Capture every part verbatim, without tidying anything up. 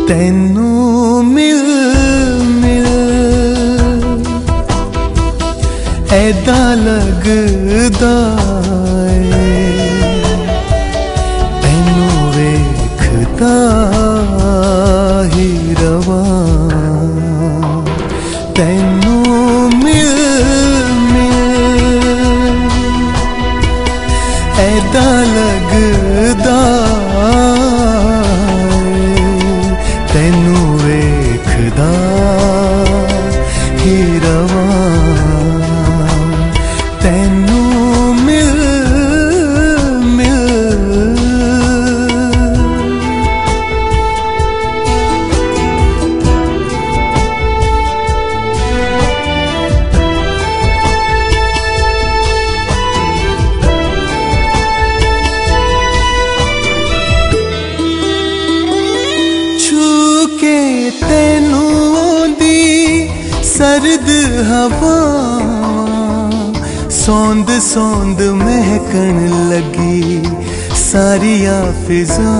तेनू मिल मिल ऐदा लगदा ए, तेनू वेखदा ही रवां। तेनू मिल मिल ऐदा लगदा तेनू वेखदा ही रवां। तेनू मिल मिल तेनू दी सर्द हवा सौंद सौंद महकन लगी सारिया फिजा।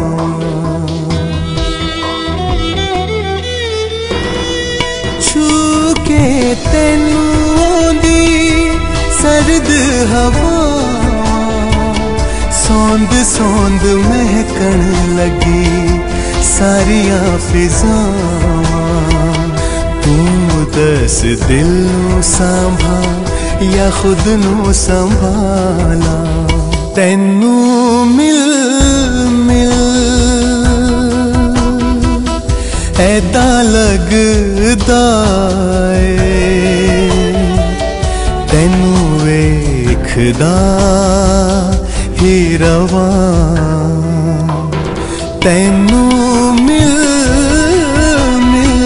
छू के तेनू दी सर्द हवा सौंद सौंद महकन लगी सारिया फिजावां। तू दस दिल नू संभाल या खुद नू संभाला। तेनू मिल मिल ऐदा लगदा ए, तेनू वेखदा ही रवां। तेनू मिल मिल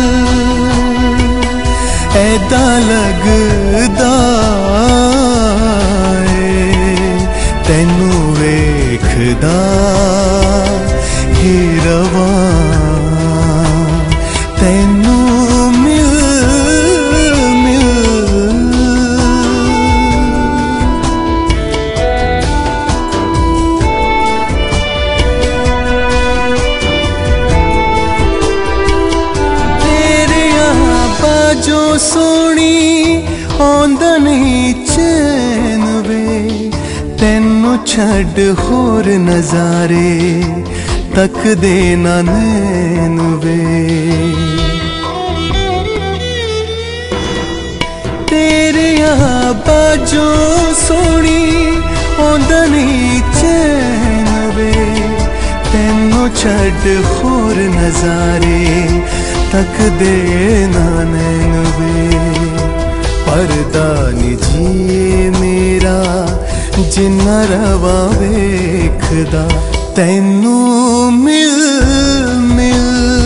ऐदा लगदा ए, तेनू वेखदा ही रवां। तेनू मिल मिल जो सोनी आंदा नहीं चैन वे, तेनू छड्ड होर नजारे तक दे ना नैन वे। तेरे यहाँ बाजो सोनी आंदा नहीं चैन वे, तेनू छड्ड होर नजारे तक दे ना नैन वे। परदा नी जिए मेरा जिन्ना रवा वेखदा। तेनू मिल मिल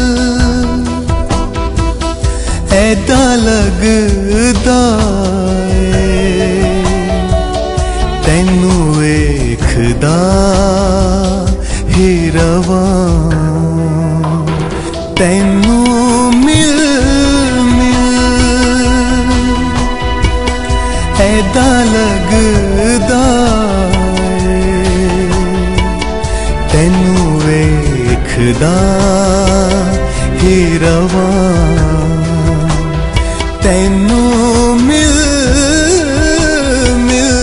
ऐदा लगदा ए, तेनू वेखदा ही रवां। तेनू मिल मिल ऐदा लगदा ए, तेनू वेखदा ही रवां। तेनू मिल मिल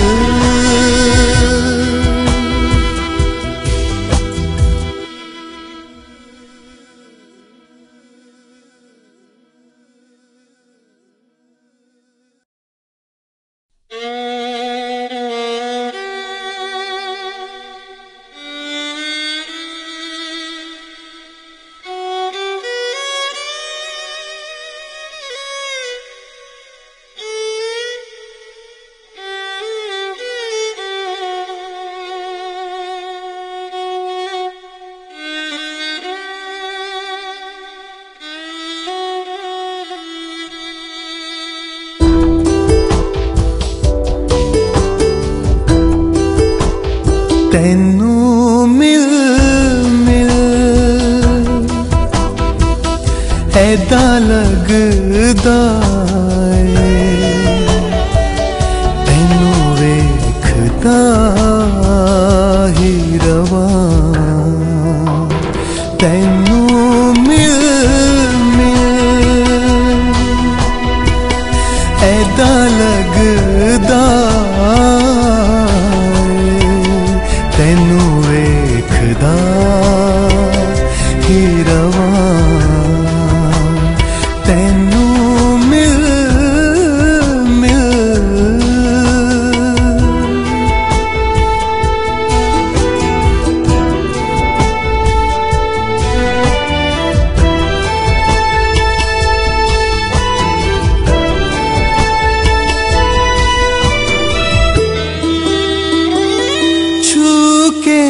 तेनू मिल मिल ऐदा लगदा ए, तेनू वेखदा ही रवां। तेनू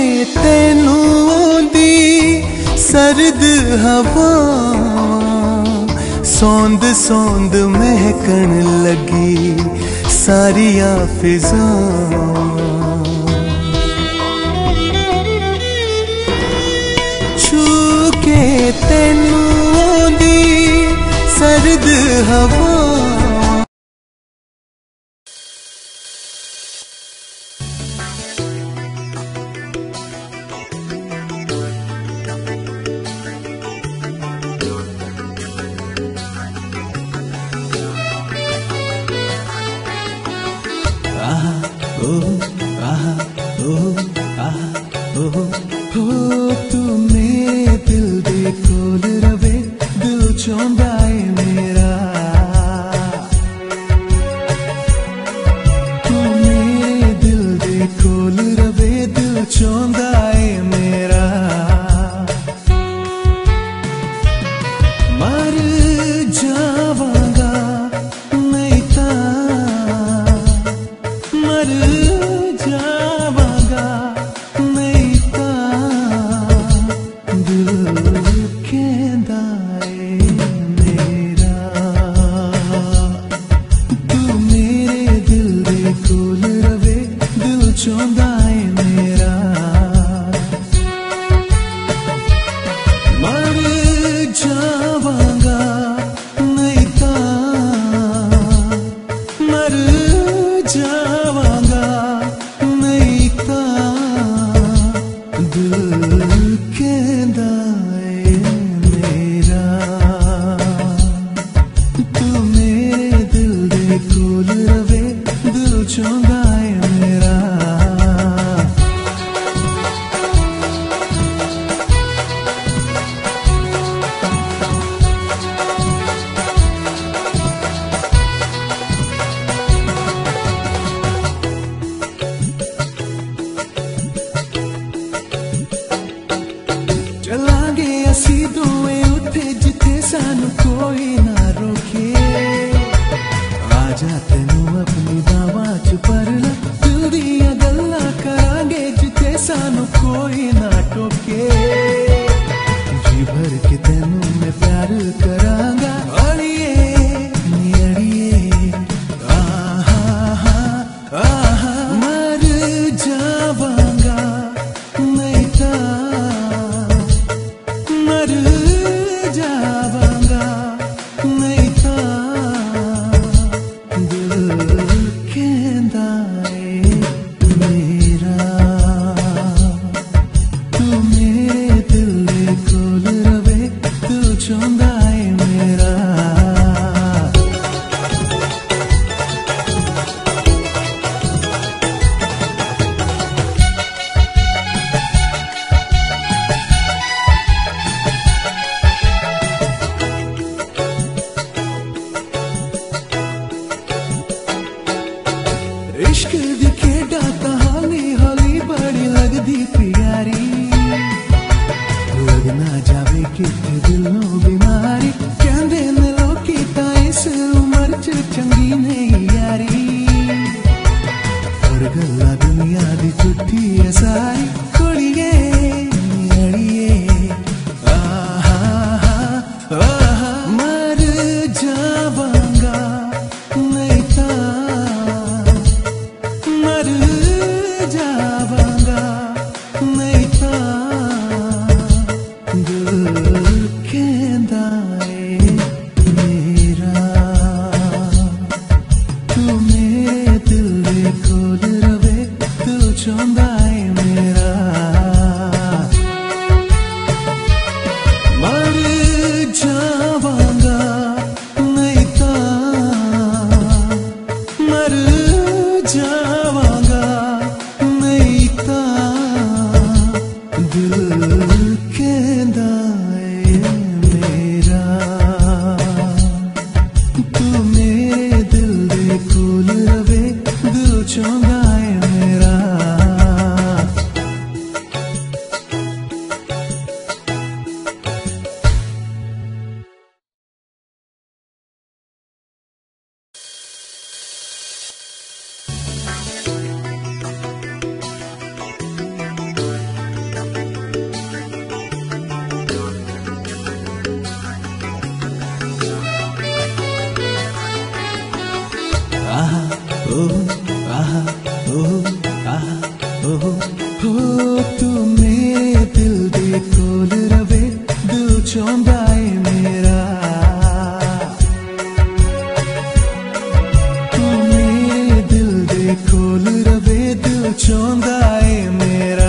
तेनू दी सर्द हवा सौंद सौंद महकन लगी सारिया फिजा छू के तेनू दी सर्द हवा चौंदा है मेरा ओ हो तू मेरे दिल दे कोल रवे, दिल चाहंदा है मेरा। तू मेरे दिल दे कोल रवे, दिल चाहंदा है मेरा।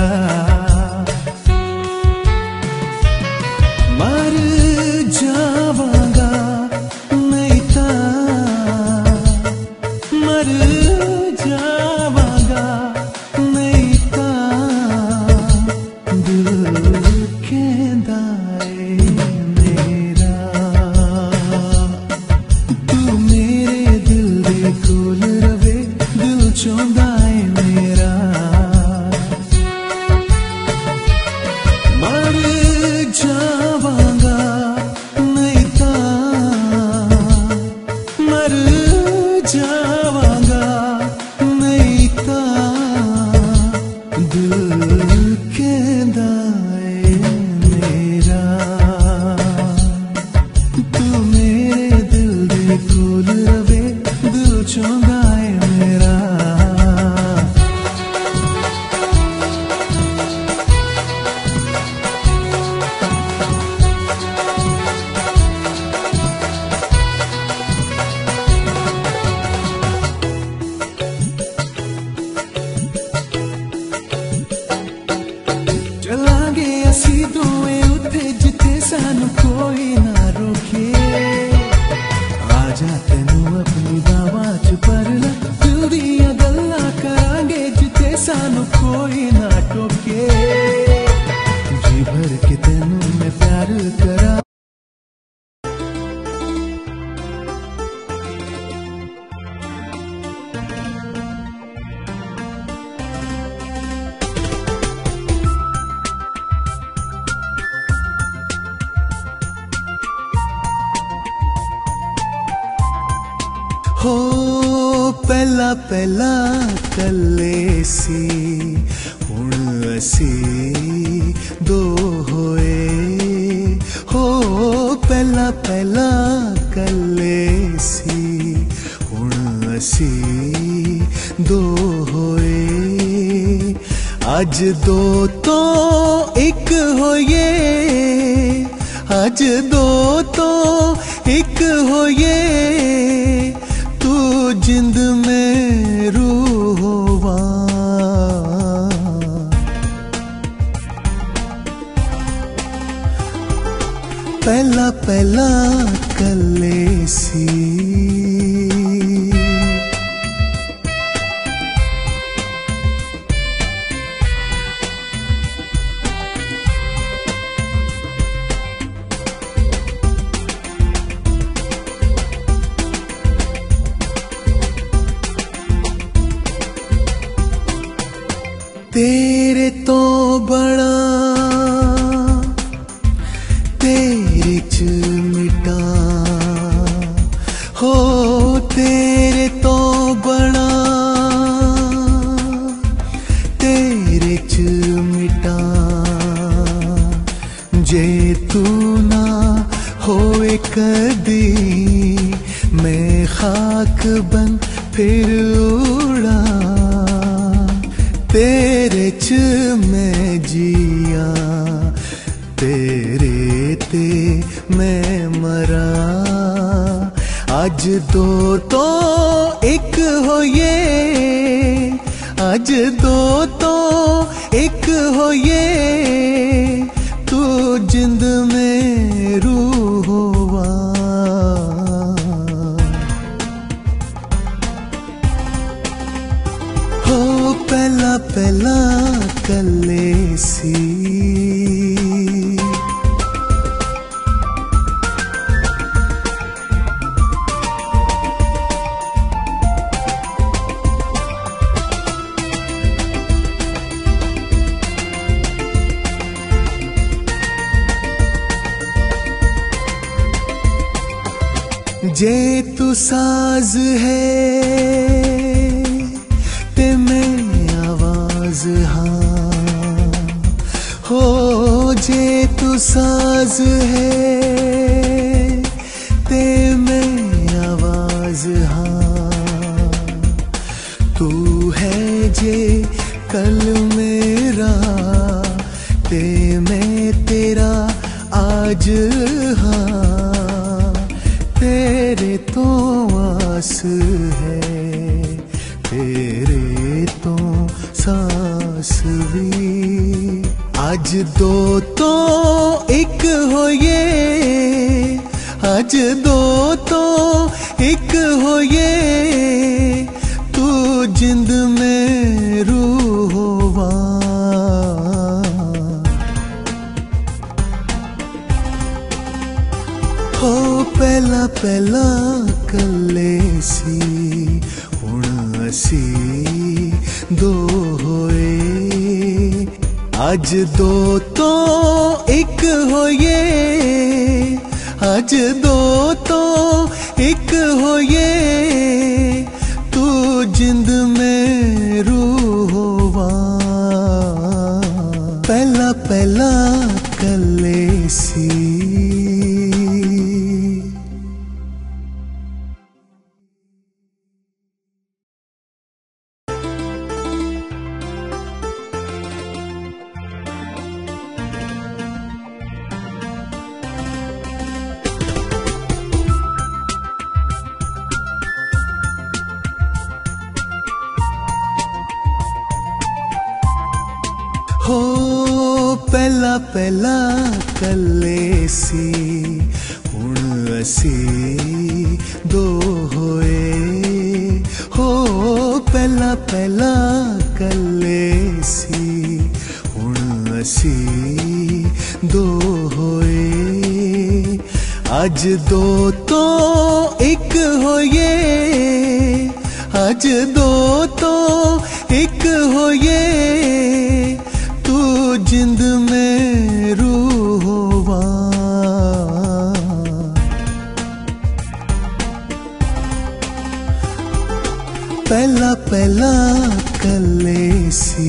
मर जावांगा नहीं तां, मर जावांगा नहीं तां, दिल कहंदा है मेरा। तू मेरे दिल दे कोल रवे, दिल चाहंदा है मेरा। मर जावांगा नहीं तां, मर जावांगा नहीं तां, दिल कहंदा है मेरा। तू मेरे दिल दे कोल रवे, दिल चाहंदा है मेरा। चलांगे असी दोए उत्थे जिथे सानू कोई ना रोके। आजा तेनू अपनी बावां च भरना, दिल दियां गल्लां करांगे जिथे सानू कोई ना टोके। जी भर के तेनू मैं प्यार करा। हो पहला पहला कल्ले सी, हुण असी दो होए। हो पहला पहला कल्ले सी, हुण असी दो होए। अज दो तो एक होइए, अज दो तो एक होइए। तू जिंद में रूह होवा, पहला पहला कल्ले सी। तेरे तो बड़ा तेरे च मिटा, हो तेरे तो बड़ा तेरे च मिटा। जे तू ना होए कदी, मैं खाक बन फिर उड़ा। तेरे च मैं जिया, तेरे ते मैं मरा। अज दो तो एक होइए, अज दो तो एक होइए। तू जिंद में रूह होवा, हो पहला पहला कल्ले सी। जे तू साज है ते मैं आवाज हाँ, हो जे तू साज है ते मैं आवाज हाँ। तू है जे कल मेरा ते मैं तेरा आज हाँ तेरे तो आस है तेरे तो सांस भी आज दो तो एक हो ये आज दो तो एक हो ये तू जिंद में रूहोवा हो पहला पहला कले सी हुण असी दो होए आज दो तो एक हो ये आज दो तो एक हो ये तू जिंद में रूहोवा पहला पहला कले सी हो पहला पहला कले सी हुण असी दो होए हो पहला पहला कले सी हुण असी दो होए आज दो तो एक हो ये आज दो तो एक हो ये जिंद में रूहोवा पहला पहला कले सी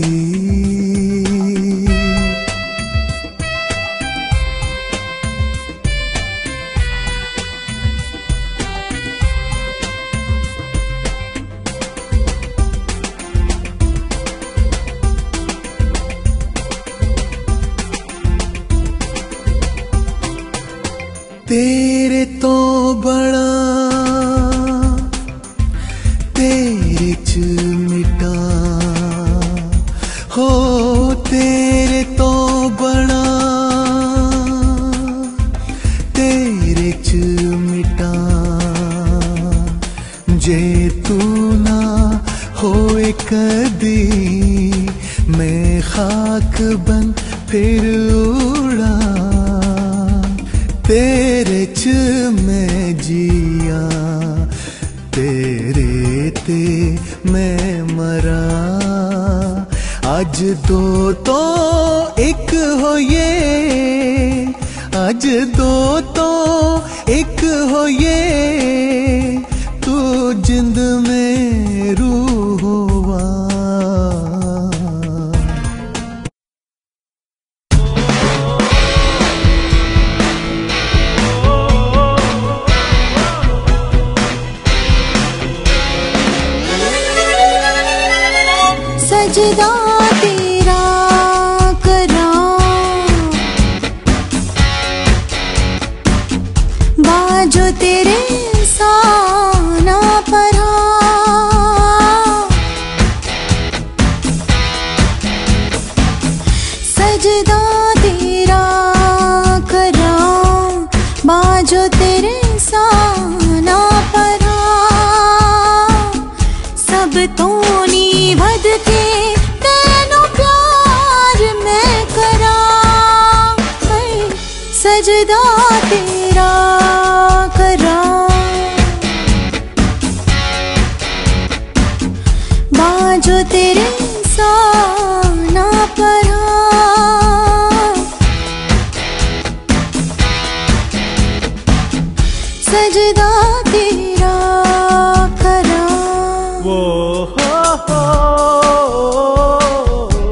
तेरे तो बड़ा तेरे च मिटा हो तेरे तो बड़ा तेरे च मिटा जे तू ना होए कदी मैं खाक बन फिर उड़ा तेरे च मैं जिया तेरे ते मैं मरा आज दो तो एक हो ये आज दो तो एक हो ये तू जिंद में रूहोवा सजदा तेरा करां बाजो तेरे साना परा सजदा तेरा करां बाजो तेरे साना परा सब तो नी वध के सजदा तेरा करां बाजो तेरे साना परा सजदा तेरा करां वो हो हो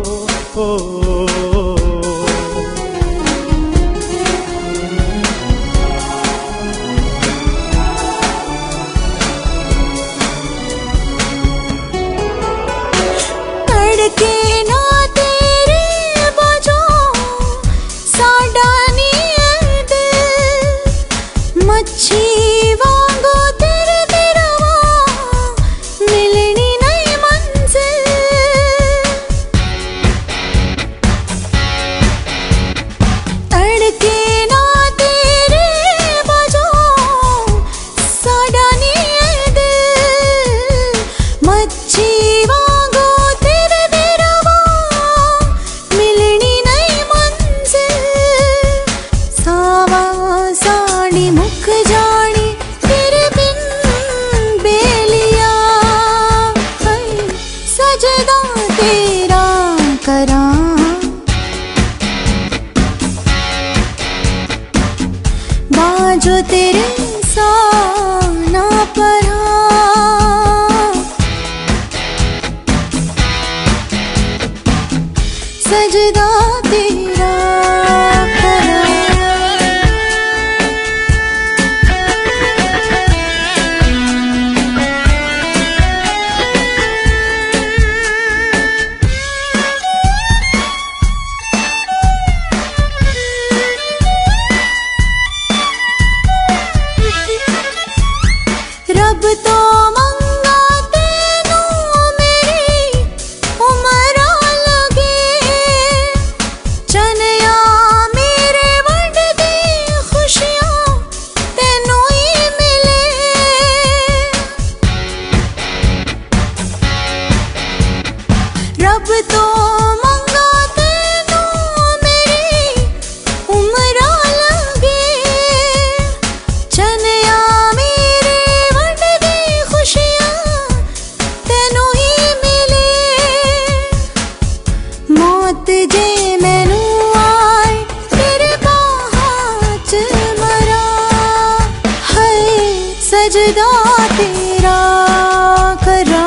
हो सजदा तेरा रब तो मंगा तेनू मेरी उमरा लगे चनया मेरे वंड दी खुशियां तेनू ही मिले रब तो मंगा तेनू मेरी उमरा लगे चनया जे मैनू आए तेरे बाहां च मरा है सजदा तेरा करा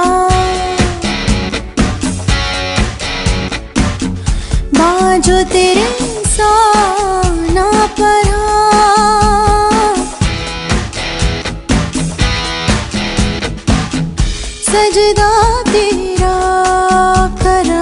बाजो तेरे साना परा सजदा तेरा करा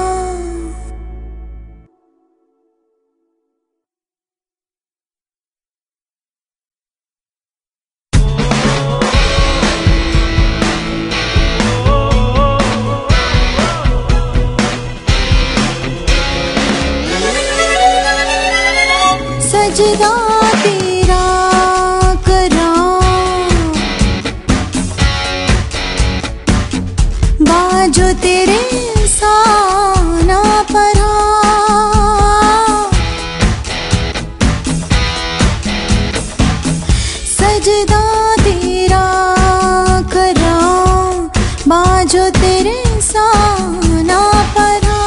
सजदा तेरा करा बाजो तेरे साना परा सजदा तेरा करा बाजो तेरे साना परा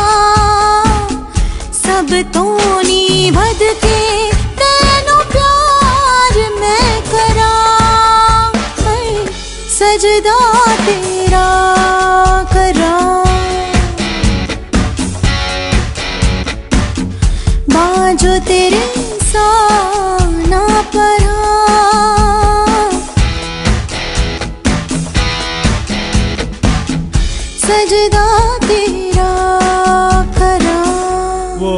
सब तो नी भद के तेनू प्यार मैं करा सजदा तेरा करा बाजो तेरे साना परा सजदा तेरा करा वो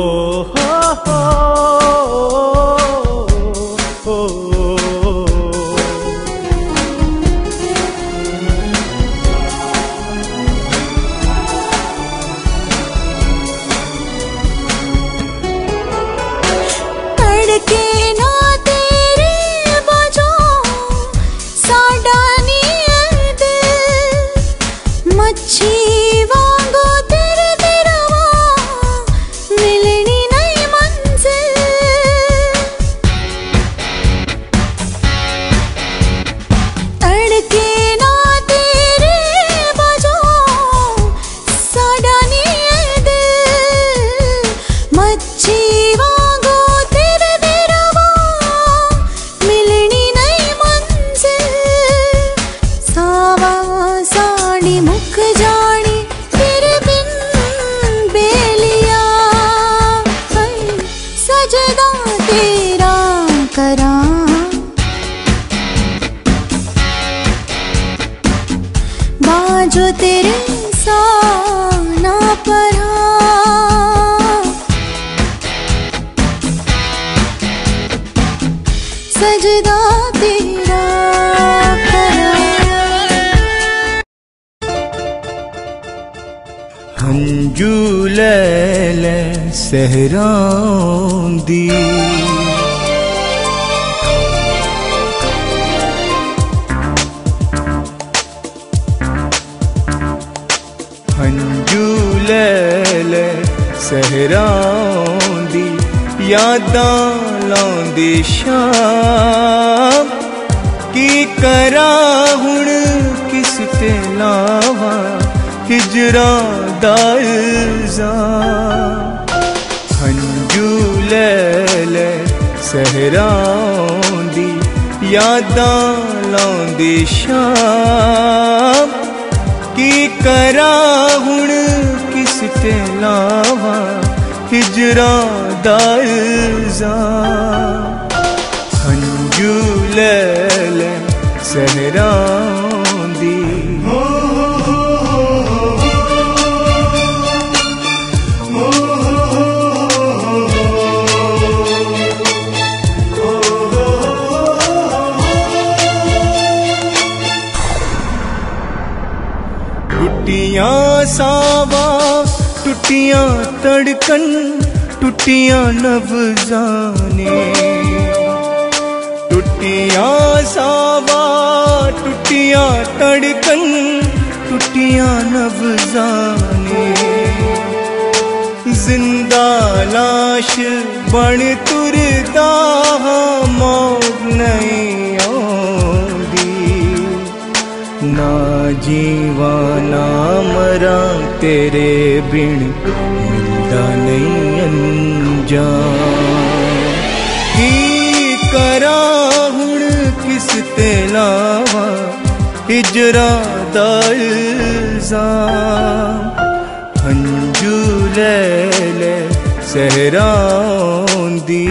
मच्छी वांगो तेरे तेरवा मिलनी नहीं मंजिल तड़के ना तेरे बजो साडा नहीं दिल मच्छी वांगो तेरे तेरवा मिलनी नहीं मंजिल सावा साड़ी मुख जानी तेरे बिन बेलिया सजदा तेरा करा बाजो तेरे साना परा सजदा तेरा हंजू लैले सहरां दी हंजू लैले सहरां दी यादां लाउंदी शाम की करा हुण किस ते लावां हिजरां दा इल्जाम हंजू लैले सहरां दी यादां लाउंदी शाम की करा हुण किस ते लावा हिजरा दा इल्जाम। हंजू ले ले सहरां दी टुटियां सावा टुटियां तड़कन टुटियां नवजाने। टुटियां सावा टुटियां तड़कन टुटियां नवजाने। जिंदा लाश बन तुरदा मौत नहीं आउंदी। ना जीवा ना मरा तेरे बिन मिलदा नहीं अंजाम। की करा हुण किस ते लावा हिजरा दा इल्जाम। हंजू ले ले सहरां दी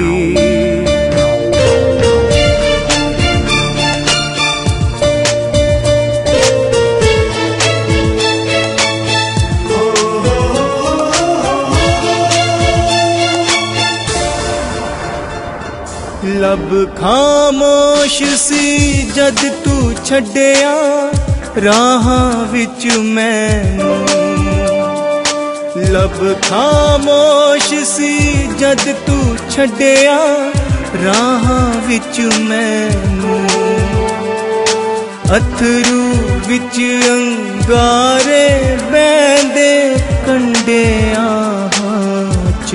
लब खामोश सी जद तू छड्डिया राहां विच मैनू। लब खामोश सी जद तू छड्डिया राहां विच मैनू। अथरू विच अंगारे बैंदे कंडियां च।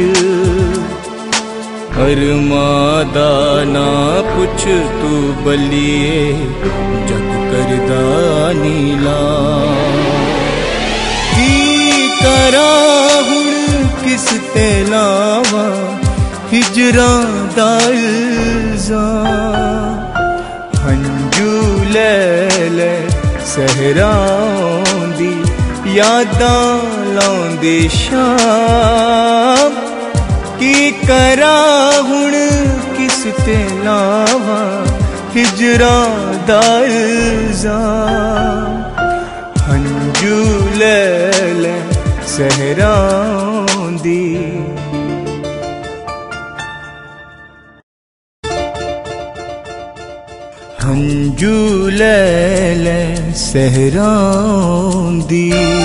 अरमादा ना पुछ तू बलिए जग करदा नीला। की करा हुण किस ते लावा हिजरा दा इल्जाम। हंजू ले ले सहरां दी यादां लाउंदी शाम। की करा हुण किस ते लावा हिजरा दा इल्जाम। हंजू ले ले सहरां दी हंजू ले ले सहरां दी।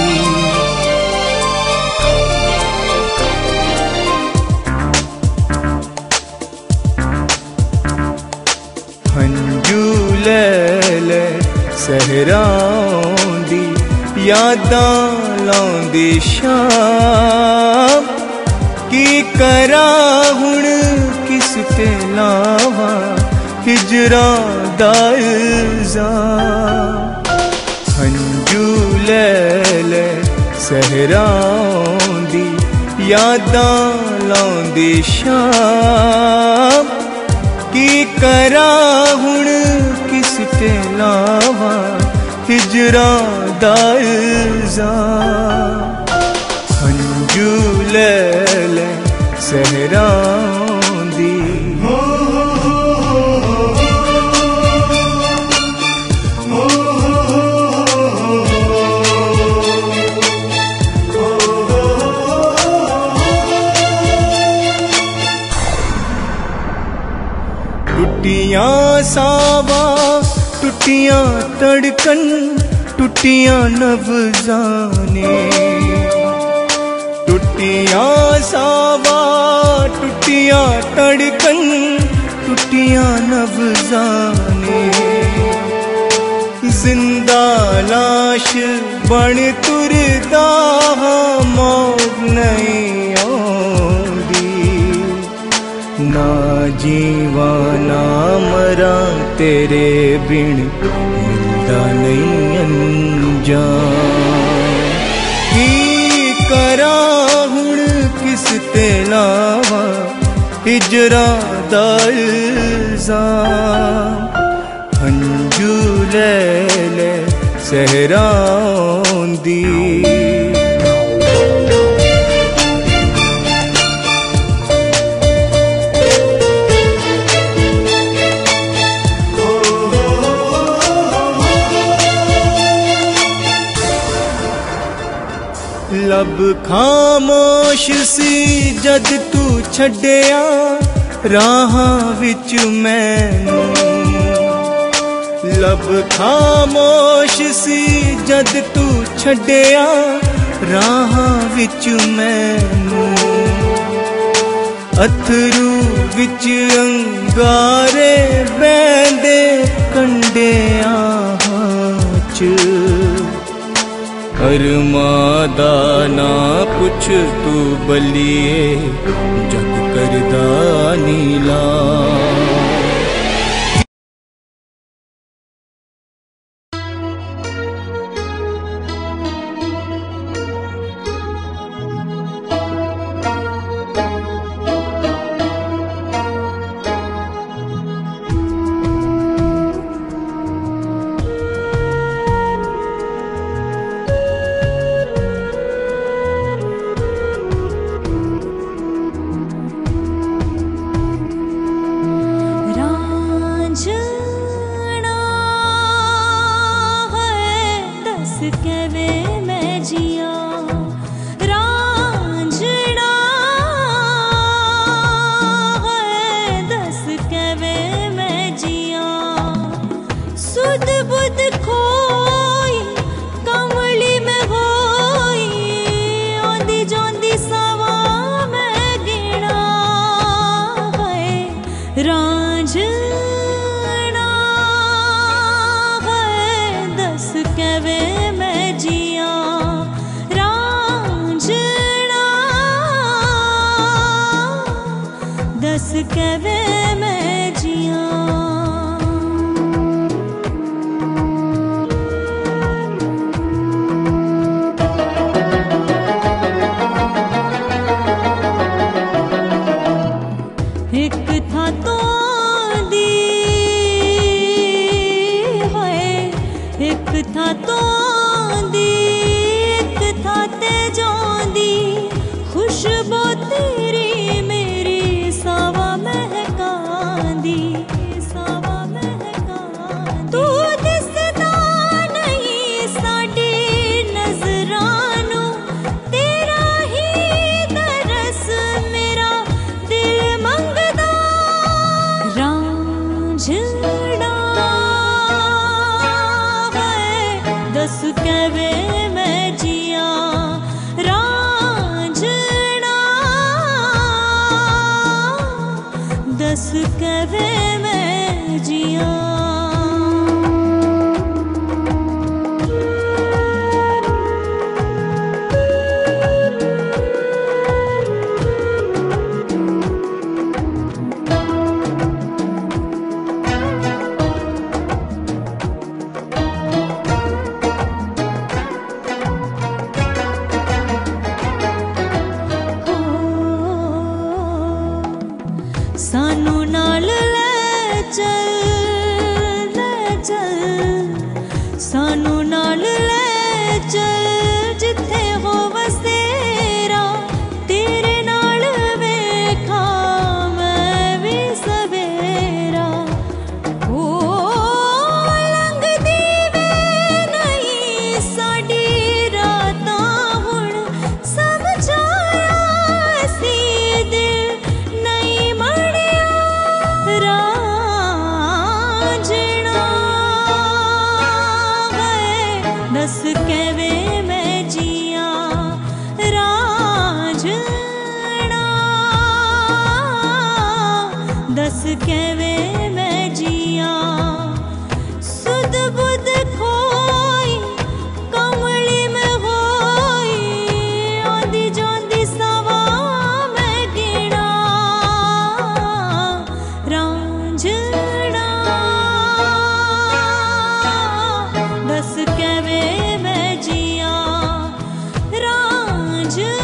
हंजू ले ले सहरां दी यादां लाउंदी शाम। की करा हुण किस ते लावा हिजरा दा इल्जाम। हंजू ले ले सहरां दी यादां लाउंदी शाम। की करा हुण किस ते लावा हिजरा दा इल्जाम। हंजू ले ले सहरां दी टुटियां सावा टुटियां तड़कन टुटियां नवजाने। टुटियां सावा टुटियां तड़कन टुटियां नवजाने। जिंदा लाश बन तुरदा मौत नहीं आउंदी। ना जीवा ना मरा तेरे बिन मिलदा नहीं अंजाम। की करा हुण किस ते लावा हिजरा दा इल्जाम। हंजू ले ले सहरां दी खामोश सी जद तू छड्डिया राहां विच मैनू, लब खामोश सी जद तू छड्डिया राहां विच मैनू, अथरू विच अंगारे बैंदे कंडियां च, अरमां दा ना पुछ तू बलिए जग करदा नीला।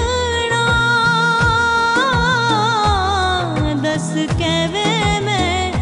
कहवे मैं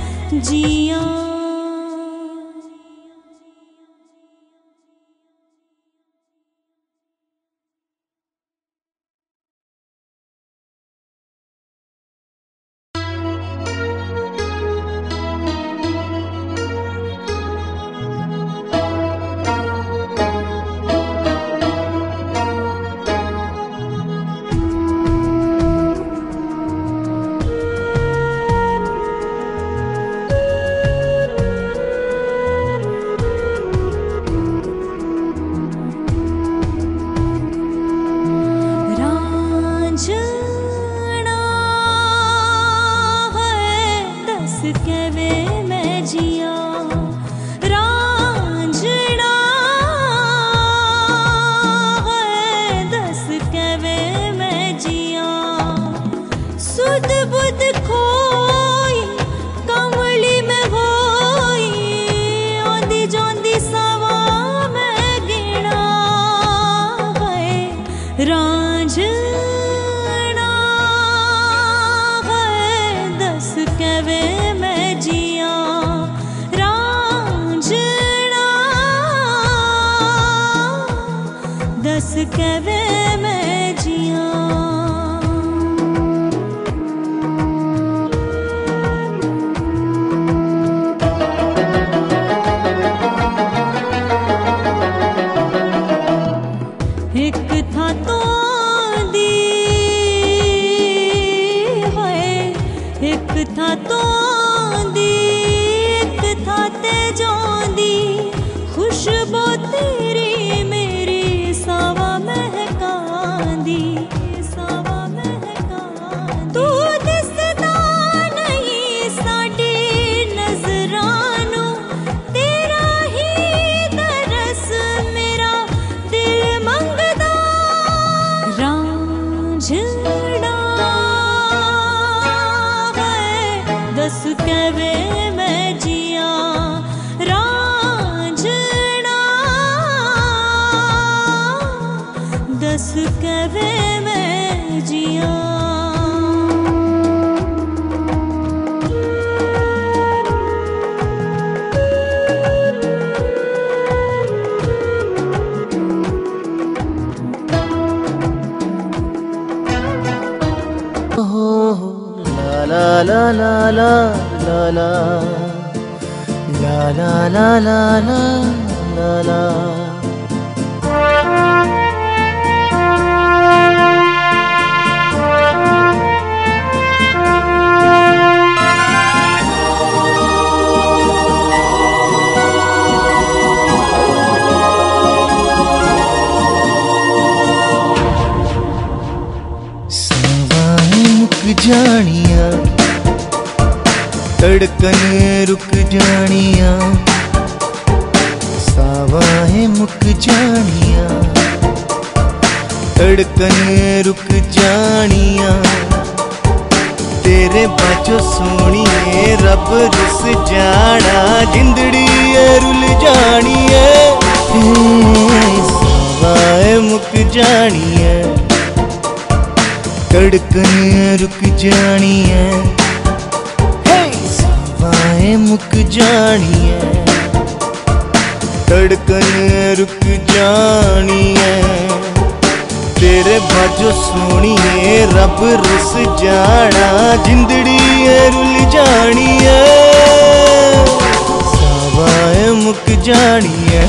के वे मैं जिया। एक था तो दी है, एक था तो दी, एक था ते जो दी, खुशबू तेरी मेरी सावा महकांदी, सावा महकांदी। तू दिसदा नहीं साडी नजरानू, तेरा ही दरस मेरा दिल मंगदा। रांझड़ा है दस कैवे मैं जिया, रांझड़ा दस कैवे मैं जिया। La la la la la la la la la la la la la। जानिया धड़कन रुक जानिया, सावा है मुक जानिया धड़कन रुक जानिया। तेरे बाजो सोनिए रब रुस जाना, जिंदड़ी रुल जानी है। सावा है मुक जानिया धड़कन रुक जानी है, सावाएं मुक जानी है धड़कन रुक जानी है। तेरे बाजो सोनिए रब रुस जाना, जिंदड़ी रुल जानी है। सावाएं मुक जानी है।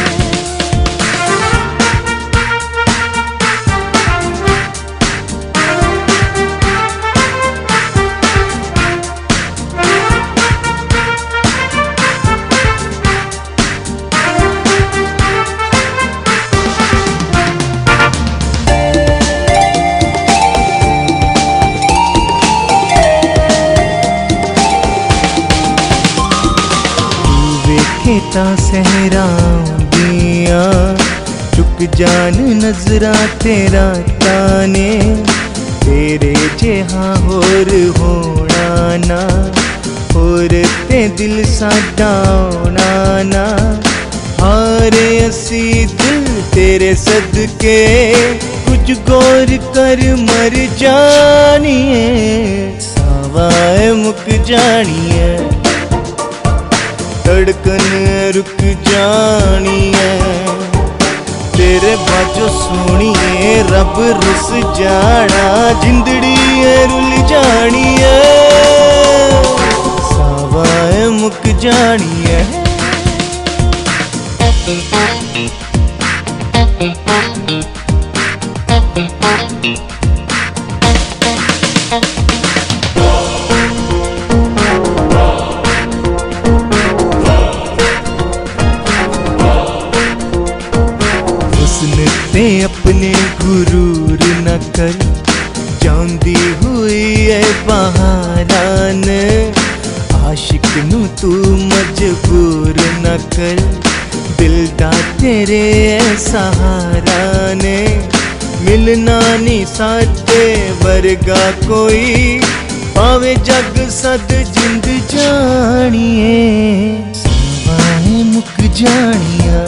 ता सहरा दिया चुक जान नजरा तेरा ताने, तेरे जेहा होर होना ना, होर ते दिल साडा होना ना। हारे असी दिल तेरे सदके, कुछ गौर कर मर जानिए। सावाए मुक जानिए धड़कन रुक जानी है। तेरे बाजो सोनिए रब रुस जाना, जिंदड़ी रुल जानी है। सावाए मुक जानी है। अपने गुरूर न कर, जांदी हुई है बहारान। आशिक नू तू मजबूर न कर, दिल दा तेरे सहारा ने। मिलना नी साथे वर्गा कोई, पावे जग सद जिंद जानिए। सावाएं मुक जानिया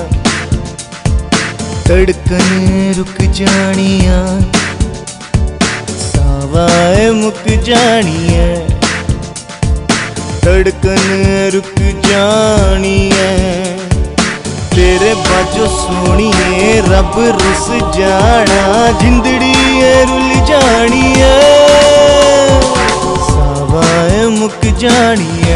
धड़कन रुक जानिया, सावाएं मुक जानिया धड़कन रुक जानी है। तेरे बाजो सोनिए रब रुस जाना, जिंदड़ी है रुल जानी है, सावाए मुक जानी है।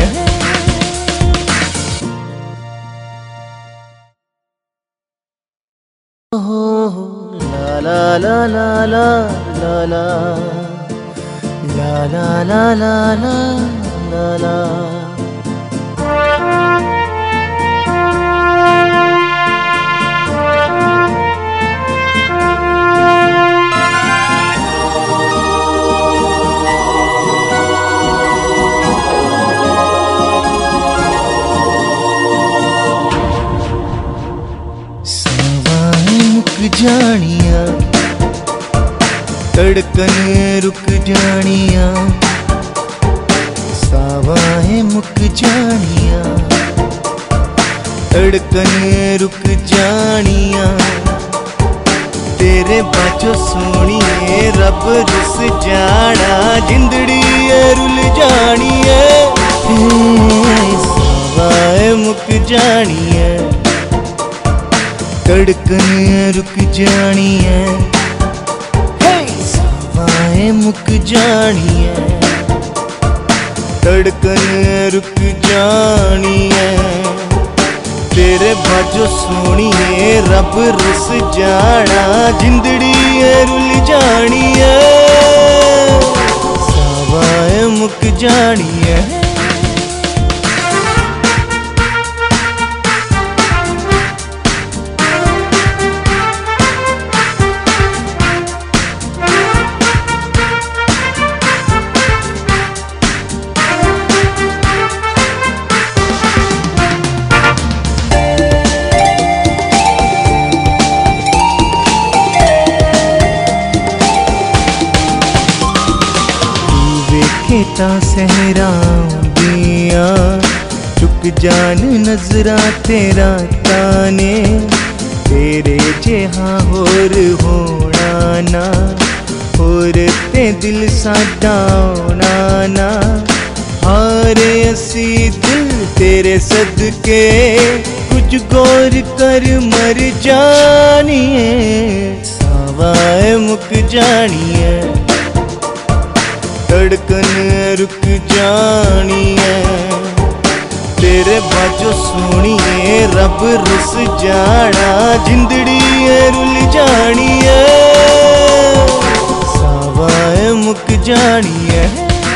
ला ला ला ला ला ला ला ला ला ला ला ला ला। जानिया धड़कन रुक जानिया, सावाएं मुक जानिया धड़कन रुक जानिया, तेरे बाजो सोनिए रब रुस जाना, जिंदड़ी है रुल जानी है, सावाएं मुक जानी है धड़कन रुक जानी है, सावाएं मुक जानी है धड़कन रुक जानी है, तेरे बाजो सोनिए रब रुस जाना, जिंदड़ी है रुल जानी है, सावाएं मुक जानी है। ता सहरांदियां चुक जान नजरा तेरा ताने, तेरे जेहा होर होना ना, होर ते दिल साडा होना ना, हारे असी दिल तेरे सदके, कुछ गौर कर मर जानी है, सावाएं मुक जानी है धड़कन रुक जानी है, तेरे बाजो सोनिए रब रुस जाना, जिंदड़ी है रुल जानी है, सावाएं मुक जानी है।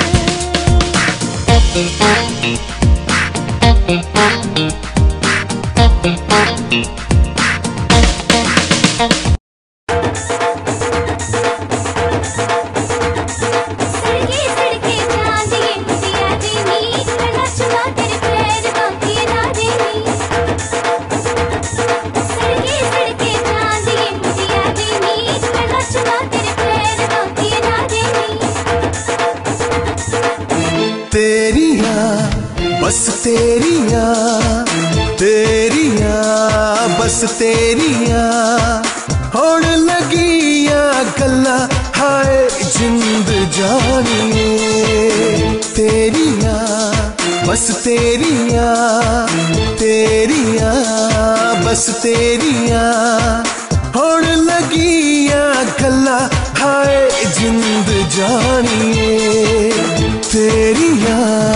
तेरिया बस तेरिया तेरिया बस तेरिया होण लगिया गल्ला, हाय जिंद जानिए, तेरिया बस तेरिया तेरिया बस तेरिया होण लगिया गल्ला, हाय जिंद जानिए तेरिया।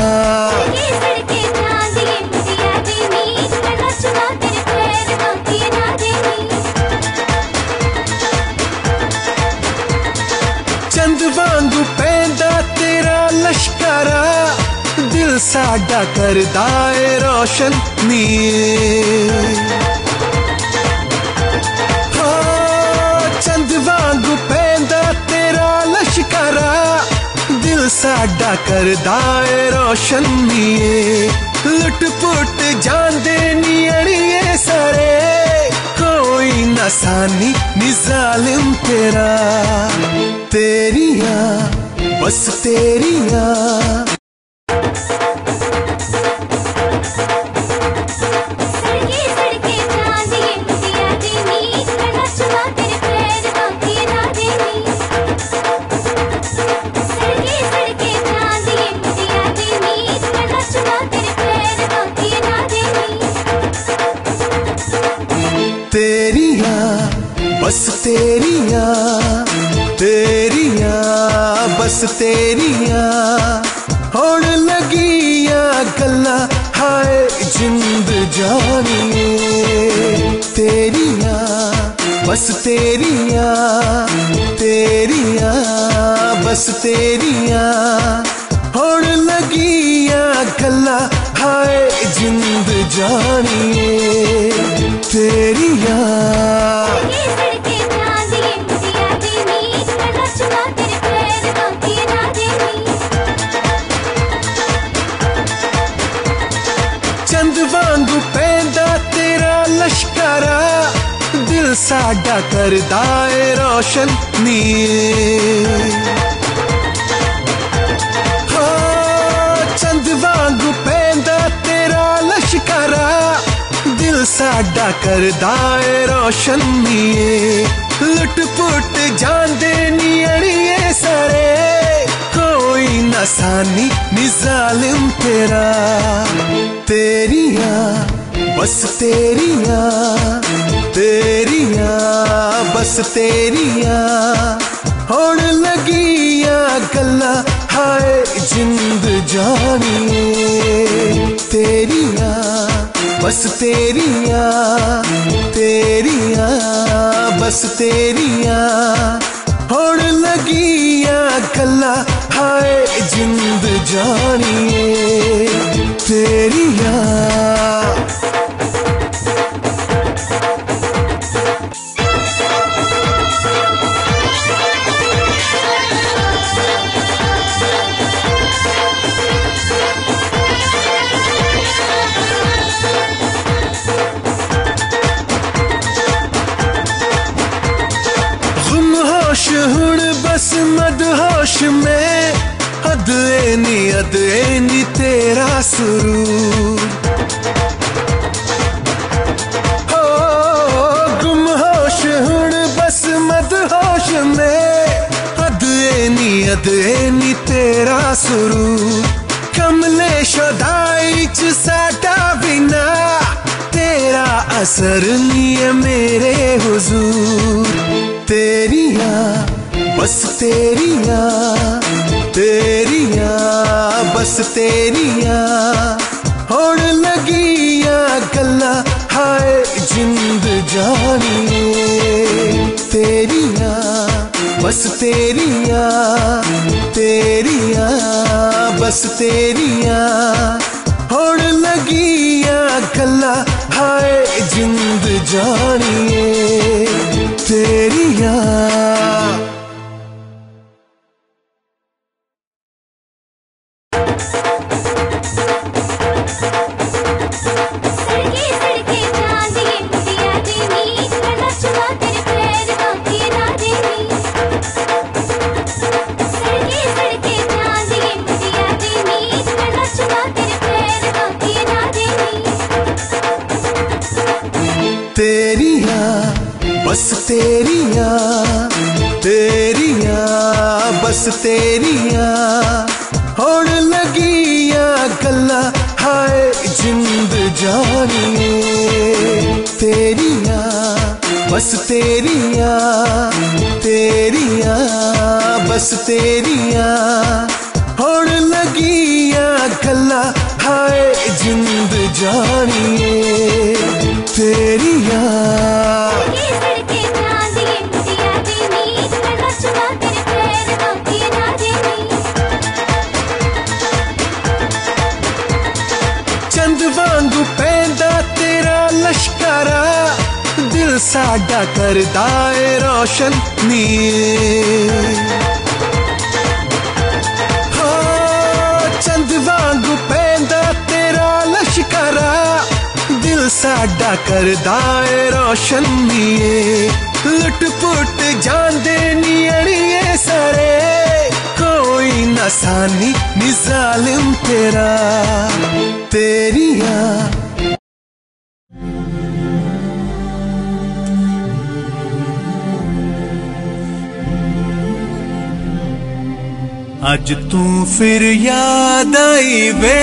चंद वांगू पैंदा तेरा लश्करा, दिल साडा करदा ए रोशन नीए, चंद वांगू पैंदा तेरा लश्करा, दिल साडा करदा ए रोशन नीए, लुट पुट जांदे नी अड़िए सारे, कोई ना सानी नी जालिम तेरा, तेरिया बस तेरिया। बस तेरिया होण लगिया गल्ला हाय जिंद जानिए तेरिया बस तेरिया तेरिया बस तेरिया होण लगिया गल्ला हाय जिंद जानिए तेरिया चंद वांगू पैंदा तेरा लश्करा दिल साडा करदा ए रोशन नीए चंद वांगू पैंदा तेरा लश्करा दिल साडा करदा ए रोशन नीए लुट पुट जांदे नी अड़िए सारे कोई न सानी नी जालिम तेरा तेरिया बस तेरिया तेरिया बस तेरिया होण लगिया गल्ला हाय जिंद जानिए तेरिया बस तेरिया तेरिया बस तेरिया होण लगिया गल्ला हाय जिंद जानिए तेरिया होश हुण बस मदहोश में अद एनी अद एनी तेरा सुरूर हो गुम होश हुण बस मदहोश में अद एनी अद एनी तेरा सुरूर कमले शदाई च साडा बिना तेरा असर नहीं है मेरे हुजूर तेरिया बस तेरिया तेरिया बस तेरिया होण लगिया गल्ला हाय जिंद जानिए तेरिया बस तेरिया तेरिया बस तेरिया होण लगिया गल्ला हाय जिंद जानिए तेरिया तेरिया बस तेरिया तेरिया बस तेरिया होण लगिया गल्ला हाय जिंद जानिए तेरिया बस तेरिया तेरिया बस तेरिया होण लगिया गल्ला हाय जिंद जानिए तेरिया चंद वांगू पैंदा तेरा लश्करा दिल साडा करदा ए रोशन नीए चंद वांगू पैंदा तेरा लश्करा दिल साडा करदा ए रोशन नीए लुट पुट जांदे नी अड़िए सारे कोई न सानी नी जालिम तेरा तेरिया अज तू फिर याद आई वे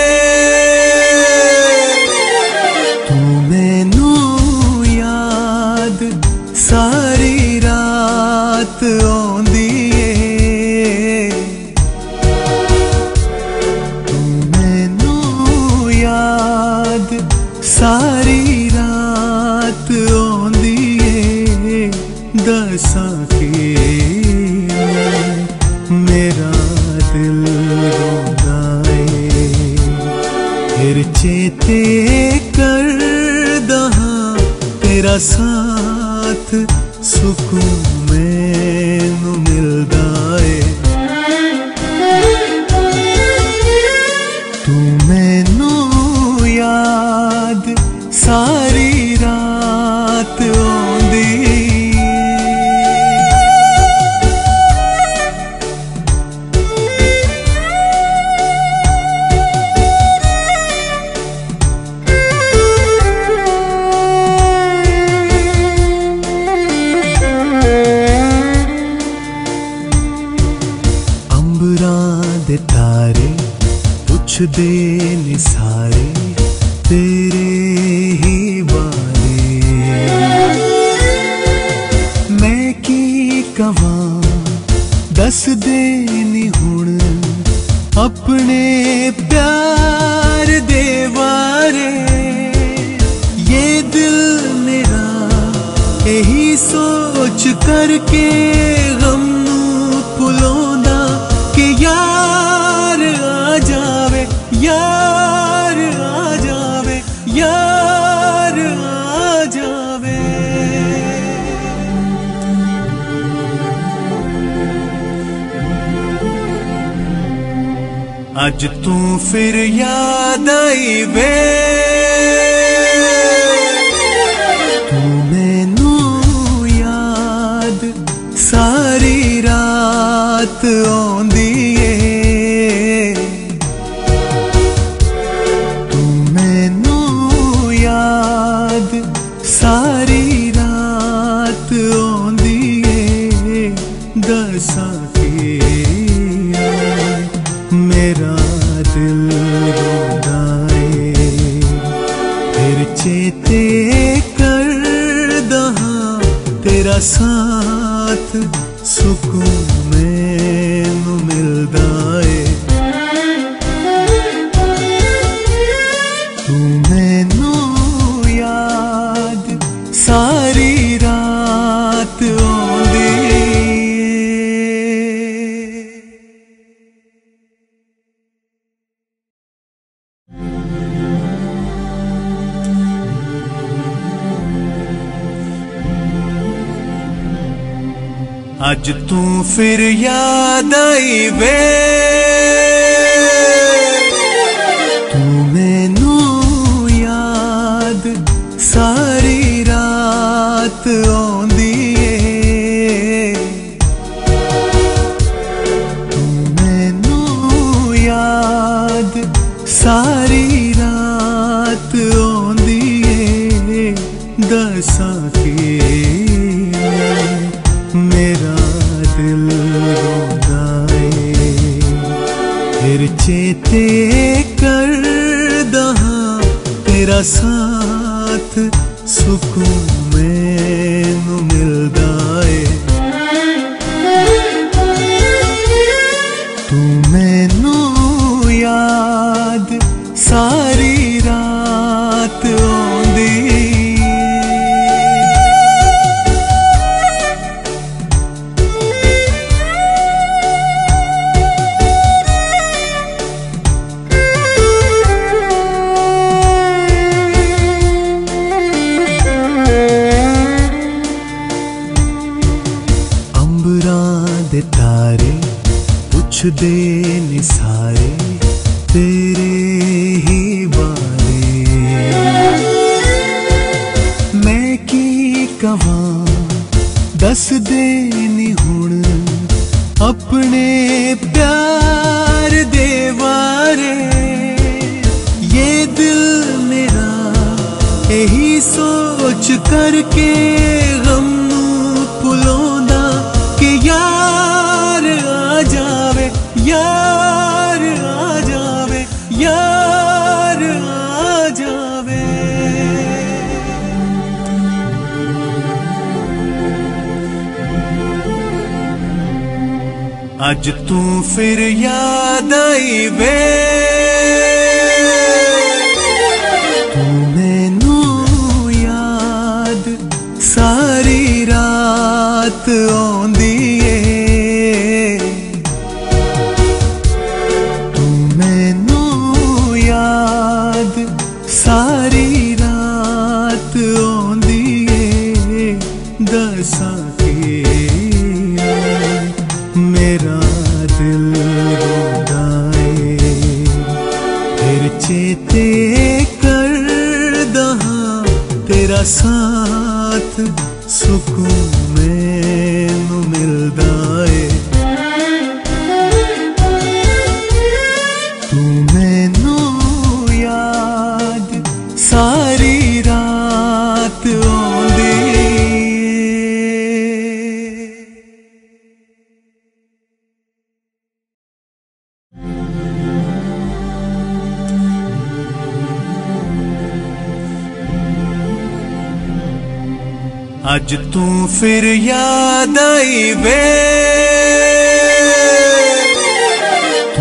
तू मैनू याद सारी रात आउंदी ए दिल रोंदा ए फिर चेते करदा हां तेरा साथ सुकून मैनू मिलदा ए तू मैनू याद सारी रात आउंदी तारे पुछदे ने सारे तेरे ही बारे मैं की कवां दस दे नी हुण अपने प्यार दे बारे ये दिल मेरा यही सोच करके गम नू भुलांदा कि यार आ जावे यार आ जावे यार आ जावे अज तू फिर याद आई वे तू मैनू याद सारी रात आउंदी सारी रात आउंदी ए दसां के मेरा दिल रोंदा ए फिर चेते करदा हां तेरा साथ सुकून मैनू मिलदा ए तू मैनू सारी रात आउंदी अज तू फिर याद आई वे तू मैनू याद सारी रात आउंदी ए तू मैनू याद सारी रात आउंदी ए दसां के मेरा दिल रोंदा ए फिर चेते करदा हां तेरा साथ सुकून मैनू मिलदा ए तू मैनू याद सारी रात आउंदी तारे पुछदे ने सारे तेरे ही बारे मैं की कवां दस दे नी हुण अपने प्यार दे बारे ये दिल मेरा यही सोच करके गम नू भुलांदा कि यार आ जावे यार आ जावे यार आ जावे अज तू फिर याद आई वे तू मैनू याद सारी रात आउंदी ए साथ सुकून मैनू मिलदा है। तू मैनू याद सारी रात आउंदी। अज तू फिर याद आई वे तू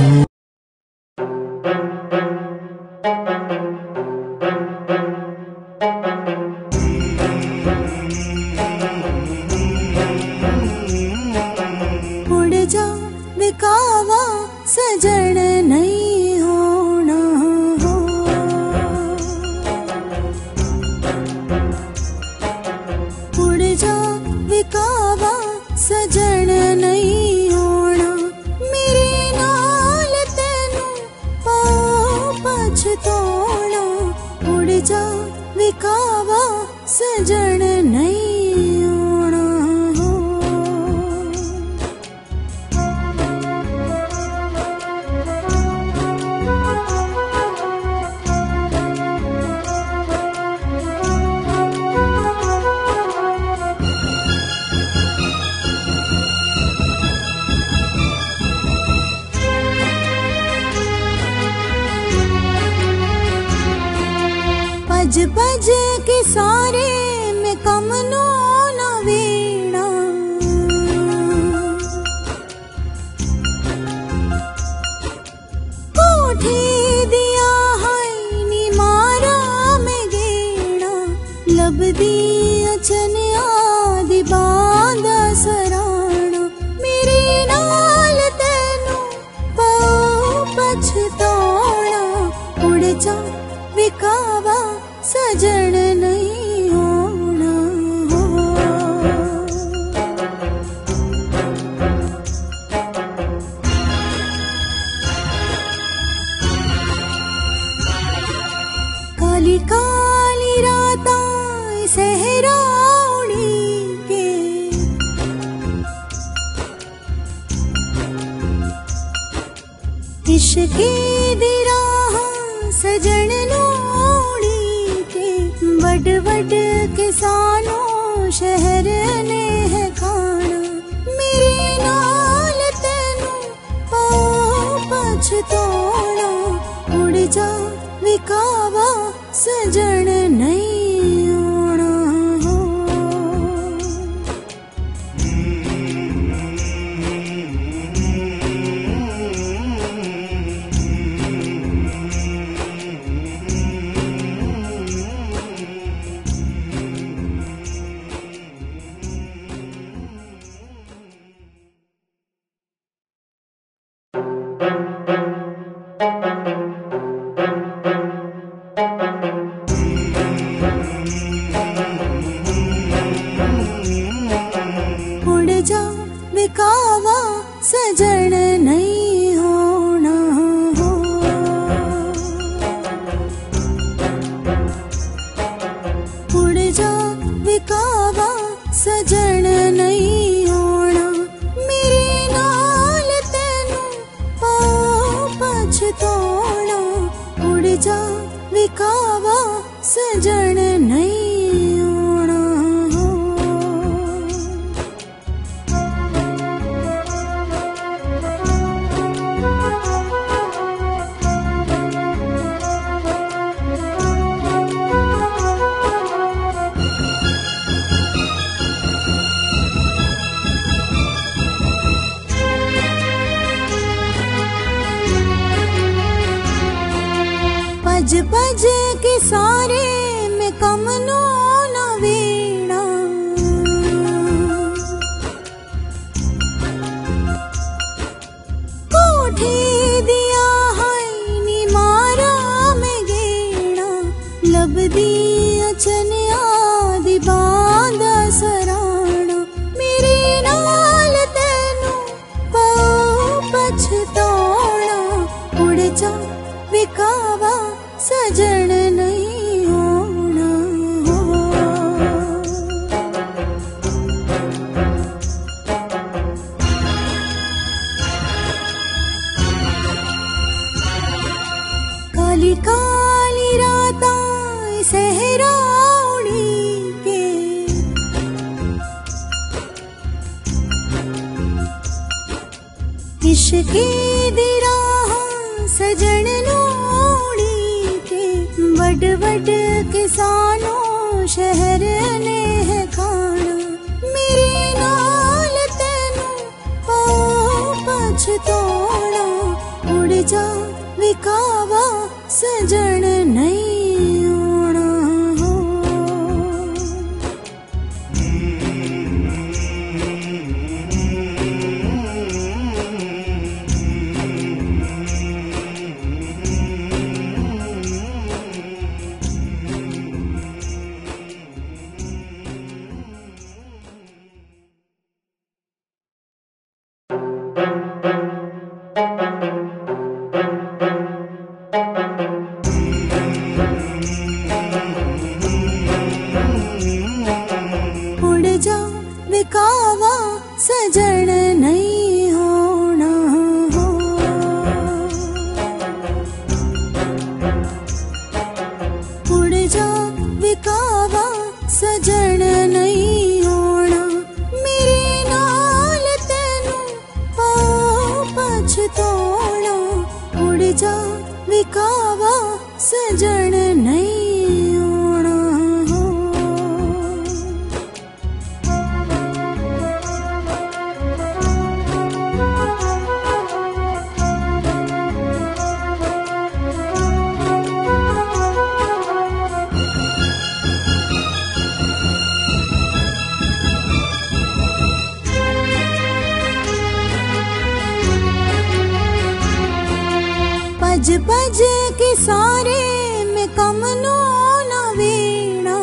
उड़ जा विकावा सजन नहीं होना हो। उड़ जा विकावा सजन नहीं होना, मेरे नाल तेनू पाओ पछताना। उड़ जा विकावा सजन नहीं होना हो। भज भज के सारे में कम नो न वीणा। कोठी दिया हाय नी मारा में गेड़ा, लबदी अचन आदि बांदा सराणा। मेरे नाल तेनू पाओ पछताना। उड़ जा विकावा सजन नहीं होना हो। काली काली रातां सहरा उड़ी के, इश्क़ दी राहां सजन नू वड वड के सानू शहर ने है खाना। मेरे नाल तेनू पाओ पछताना। उड़ जा विकावा सजन नहीं होना हो। उड़ जा विकावा सजन नहीं होना हो। उड़ जा विकावा सजन नहीं होना, मेरे नाल तेनू पाओ पछताना। उड़ जा विकावा सजन नहीं होना हो। भज भज के सारे में कम नो न वीणा। कोठी दिया हाय नी मारा में गेड़ा, लबदी अचन आदि बांदा सराणा। मेरे नाल तेनू पाओ पछताना। उड़ जा विकावा सजन नहीं होना हो। काली काली रातां सहरा उड़ी के इश्के दी राहां सजन नूड़ी के वड वड किसानों शहर ने है खाना मेरे नाल तेनू पाओ पछताना उड़ जा विकावा सजन नहीं आना हो। विकावा सजन नहीं होना हो। उड़ जा विकावा सजन नहीं होना मेरे नाल तेनू पाओ पछताना उड़ जा विकावा सजन नहीं होना हो। पज पज के सारे में कमनो न वीणा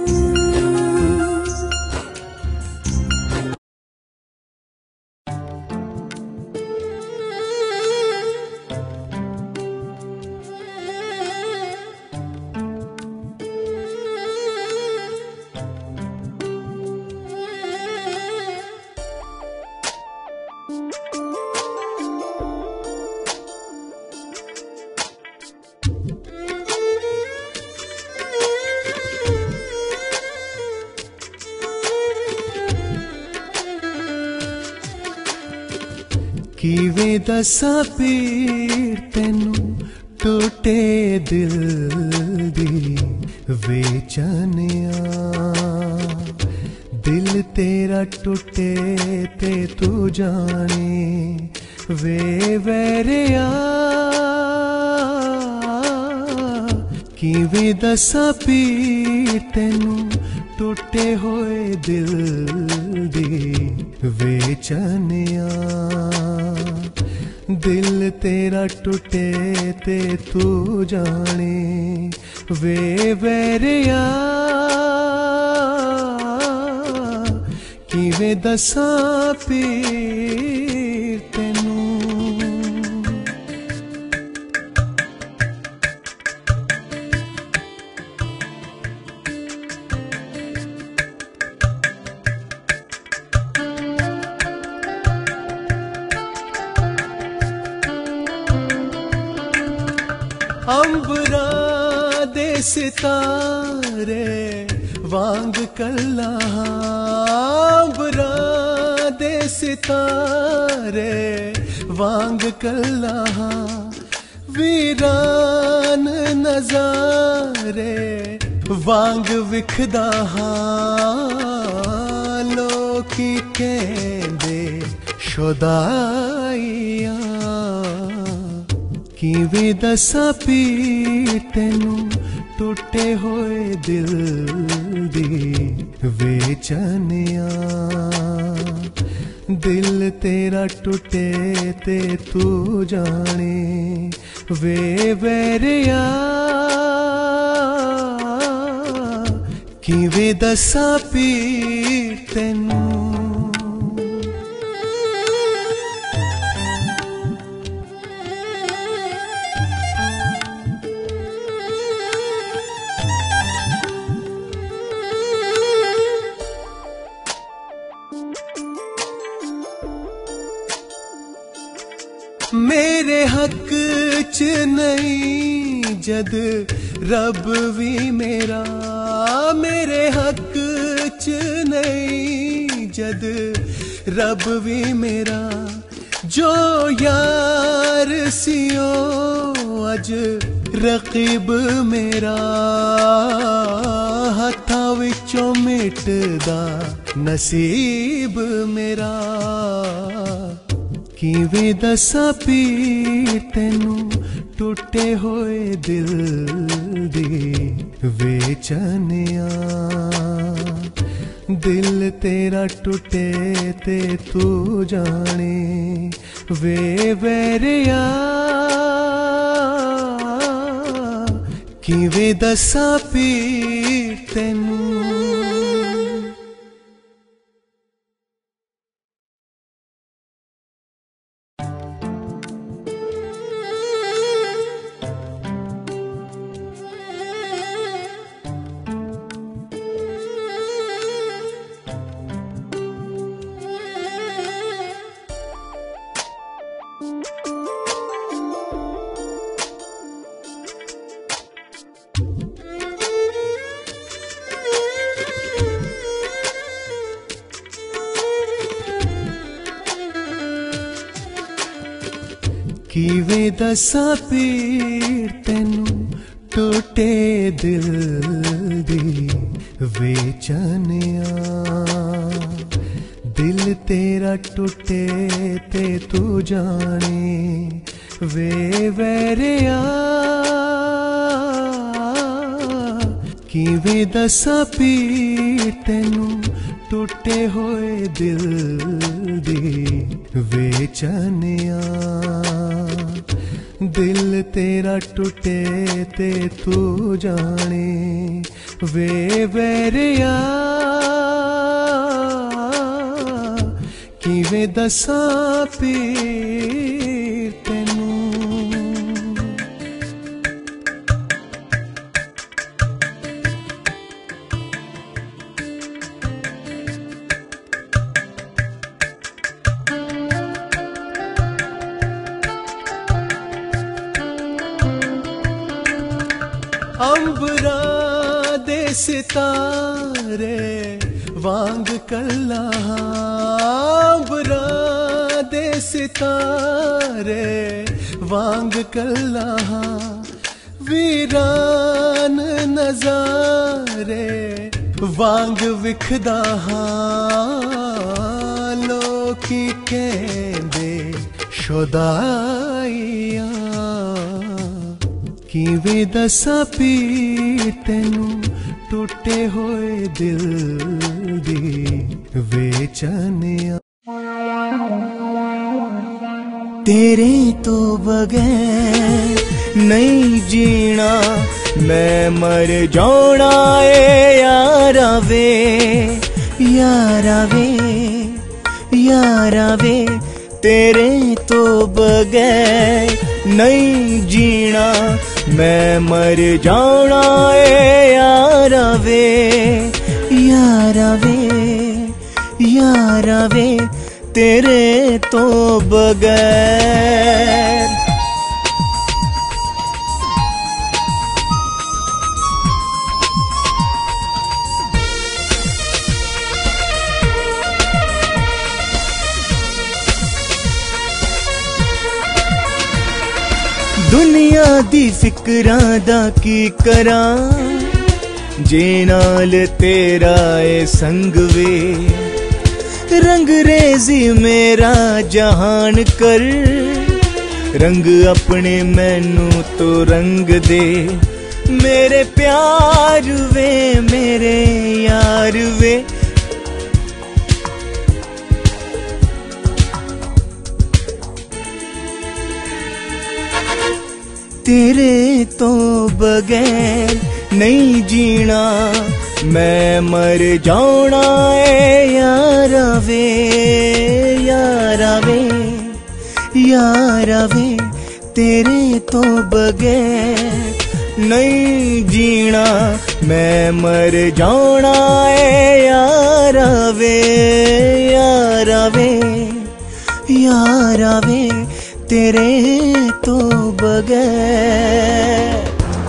किवें दसां पीर तेनू टूटे दिल दी वेचनिया दिल तेरा टूटे ते तू जाने वे वैरिया किवें दसां पीर तेनू टूटे होए दिल दी वेचनिया दिल तेरा टूटे ते तू जाने वे वैरिया किवें दसां पीर तेनू। अंबरा दे सितारे वांग कल्ला अंबरा दे सितारे वांग कल्ला वीरान नजारे वांग विखदा लोकी कहंदे शुदाइया किवें दसां पीर तेनू टूटे होए दिल दी वेचनिया दिल तेरा टूटे ते तू जाने वे वैरिया किवें दसां पीर तेनू। मेरे हक च नहीं जद रब भी मेरा, मेरे हक च नहीं जद रब भी मेरा। जो यार सियो अज रकीब मेरा, हत्था विचों मिटदा नसीब मेरा। किवें दसा पीर तेनू टुटे होए दिल दी वेचनिया। दिल तेरा टुटे ते तू जाने वे वैरिया। किवें दसा पीर तेनू। किवें दसा पीर तेनू टुटे दिल दी वेचनिया। दिल तेरा टुटे ते तू जाने वे वैरिया। किवें दसा पीर तेनू टुटे होए दिल दी वेचनिया। दिल तेरा टुटे ते तू जाने वे वैरिया। किवें दसा पीर तेनू। अंबरा दे सितारे वांग कल्ला, अंबरा दे सितारे वांग कल्ला। वीरान नजारे वांग विखदा। लोकी कहंदे शुदाइया। किवें दसा पीर तेनू टुटे होए दिल दी वेचनिया। तेरे तो बगैर नहीं जीना मैं मर जाना ए यारा वे, यारा वे, यारा वे। तेरे तो बगैर नहीं जीना मैं मर जाना ए यारा वे, यारा वे, यारा वे। तेरे तो बगैर। दुनिया दी फिकरां दा की करां जे नाल तेरा ए संग वे। रंगरेजी मेरा जहान कर, रंग अपने मैनू तो रंग दे। मेरे प्यार वे, मेरे यार वे। तेरे तो बगैर नहीं जीना मैं मर जाना ए यारा वे, यारा वे, यारा वे। तेरे तो बगैर नहीं जीना मैं मर जाना ए यारा वे, यारा वे, यारा वे। तेरे तो बगैर।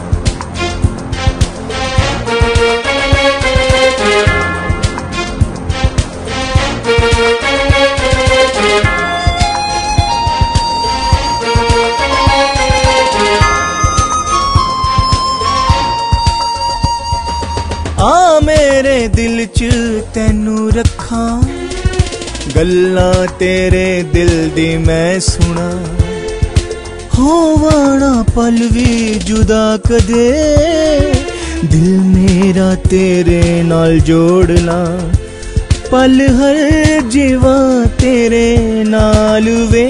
आ मेरे दिल च तैनू रखा, गल्लां तेरे दिल दी मैं सुना। होवाना पल भी जुदा कदे, दिल मेरा तेरे नाल जोड़ ला। पल हर जीवा तेरे नाल वे,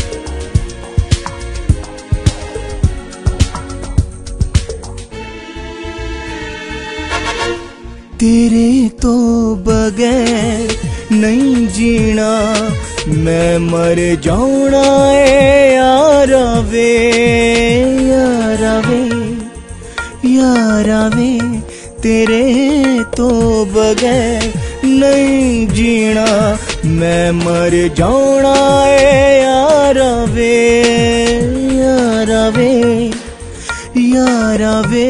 तेरे तो बगैर नहीं जीना। मैं मर जाऊना है यारा वे, यारा वे, यारा वे, तेरे तो बगैर नहीं जीना। मैं मर जाऊना है यारा वे, यारा वे, यारा वे।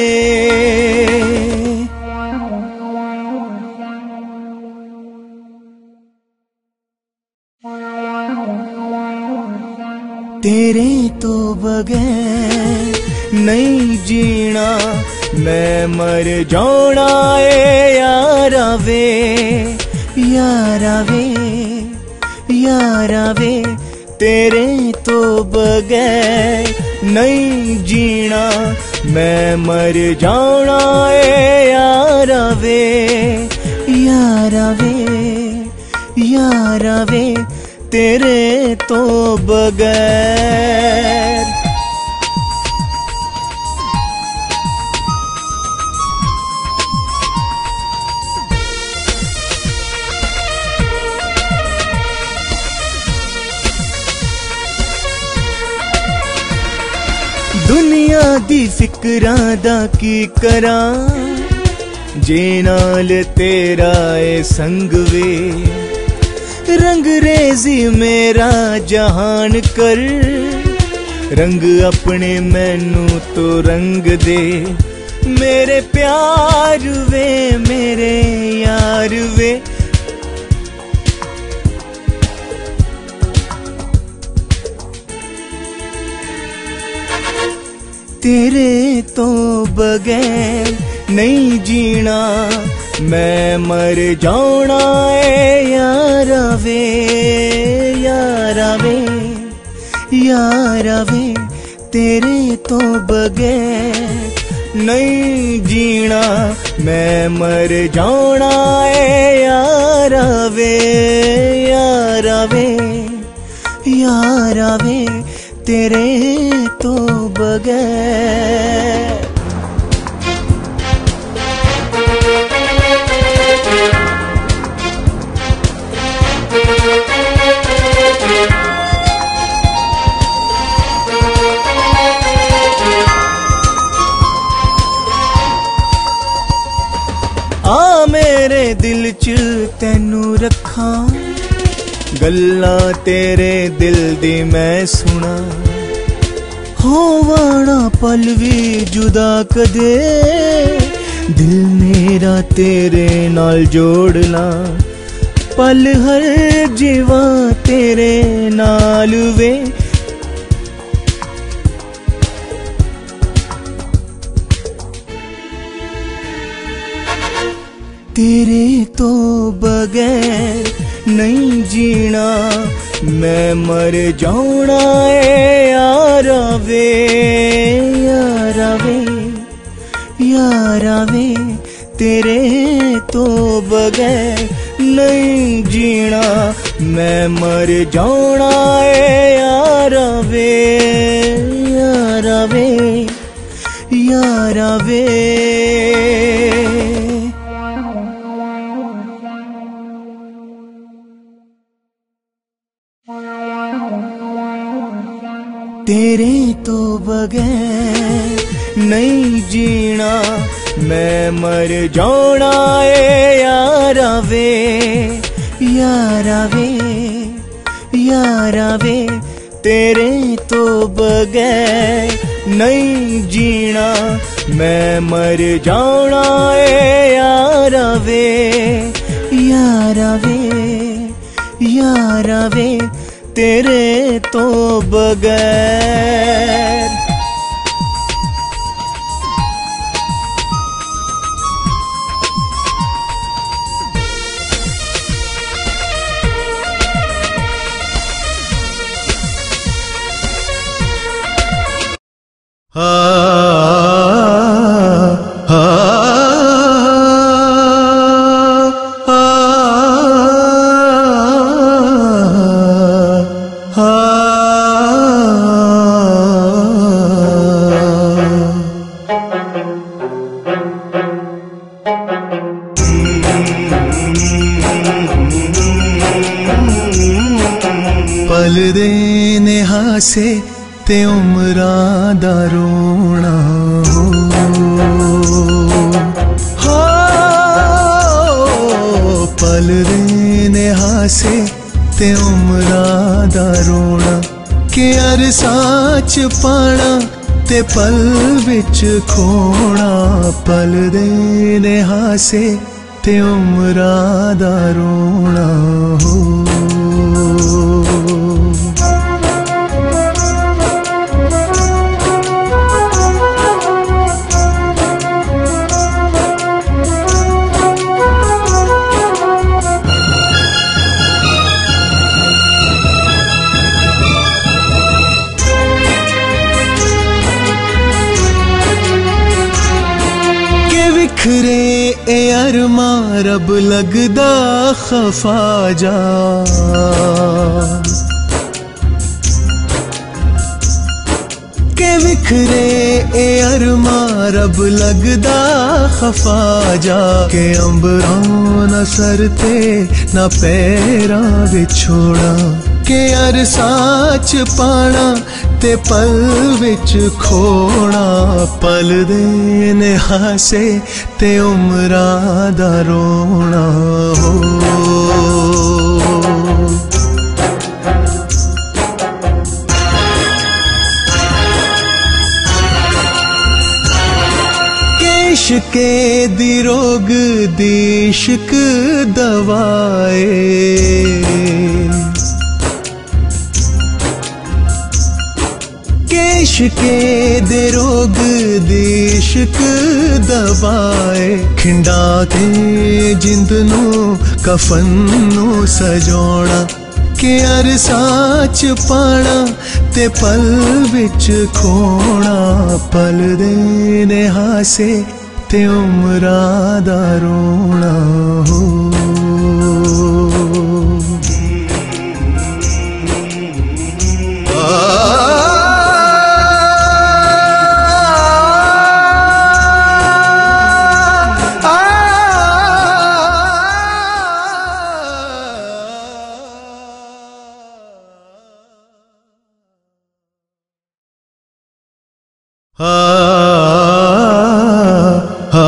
तेरे तो बगैर नहीं जीना। मैं मर जाऊना है यारा वे, यारा वे, यारा वे, तेरे तो बगैर नहीं जीना। मैं मर जाऊना है यारा वे, यारा वे, यारा वे, तेरे तो बगैर। दुनिया दी फिक्रां दा की करां, जे नाल तेरा ए संग वे। रंगरेजी मेरा जहान कर, रंग अपने मैनू तो रंग दे। मेरे प्यार वे, मेरे यार वे, तेरे तो बगैर नहीं जीना। मैं मर जाऊना है यारा वे, यारा वे, यारा वे, तेरे तो बगैर नहीं जीना। मैं मर जाऊना है यारा वे, यारा वे, यारा वे, तेरे तो बगैर। आ मेरे दिल च तैनू रखा, गल्लां तेरे दिल दी मैं सुना। होवाना पल भी जुदा कदे, दिल मेरा तेरे नाल जोड़ ला। पल हर जीवा तेरे नाल वे, तेरे तो बगैर नहीं जीना। मैं मर जाऊना है यारा वे, यारा वे, यारा वे, तेरे तो बगैर नहीं जीना। मैं मर जाऊना है यारा वे, यारा वे, यारा वे। तेरे तो बगैर नहीं जीना। मैं मर जाऊना है यारा वे, यारा वे, यारा वे, तेरे तो बगैर नहीं जीना, मैं मर जाना ए यारा वे, यारा वे, यारा वे, तेरे तो बगैर। आ आ पल देने हासे ते उमरां दा रोना हो, पल देने हासे ते उमरां दा रोना, के अरसाच पाना ते पल विच खोना, पल देने हासे ते उमरां दा रोना हो। बिखरे ए अरमां रब लगदा खफा जा, के बिखरे ए अरमां रब लगदा खफा जा, के अंबरां न सरते न पैरां विछोड़ा, के अरसाच पाना ते पल विच खोना, पल देने हासे ते उमरां दा रोना हो। इश्के दी रोग दी इश्क दवाए, इश्के दे रोग दी इश्क दवाए, खिंडा के जिंद नू कफन नू सजोना, के अरसाच पाना ते पल विच खोना, पल देने हासे ते उमरां दा रोना हो। आ आ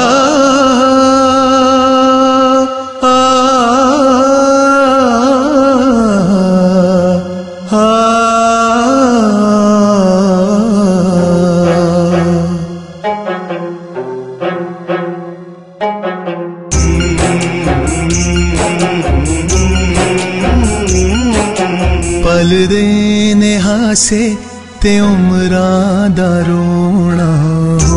पल देने हासे ते उमरां दा रोना हो,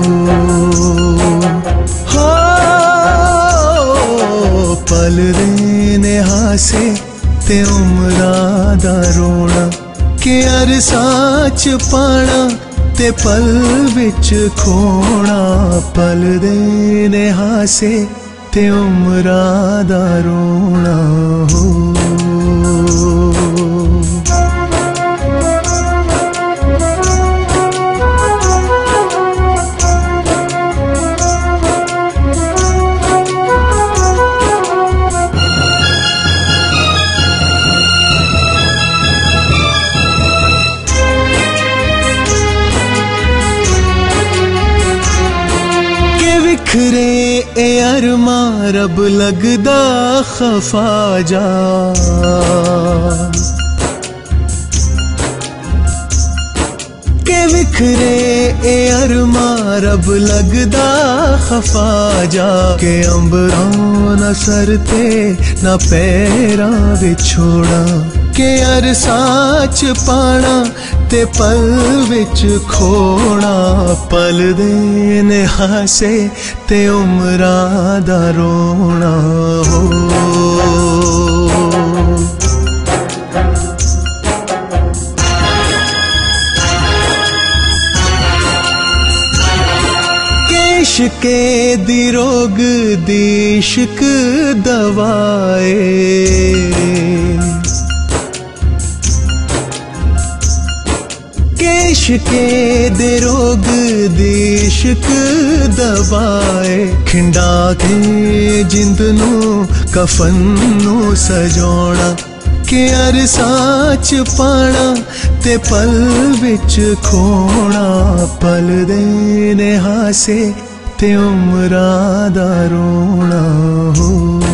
पल देने हासे ते उमरां दा रोना, के अरसाच पाना ते पल विच खोना, पल देने हासे ते उमरां दा रोना हो। बिखरे ए अरमां रब लगदा खफा जा, के विखरे ए अरमा रब लगदा खफा जा के अंबरां न सर ते न पैरां विछोड़ा के अरसा च पाना ते पल विच खोना पल दे ने हासे ते उमरां दा रोना हो इश्के दी रोग दी इश्क दवाए इश्के दे रोग दी इश्क दवाए खिंडा के जिंद नू कफन नू सजोना के अरसा च पाना ते पल विच खोना पल दे ने हासे ते उमरां दा रोना हो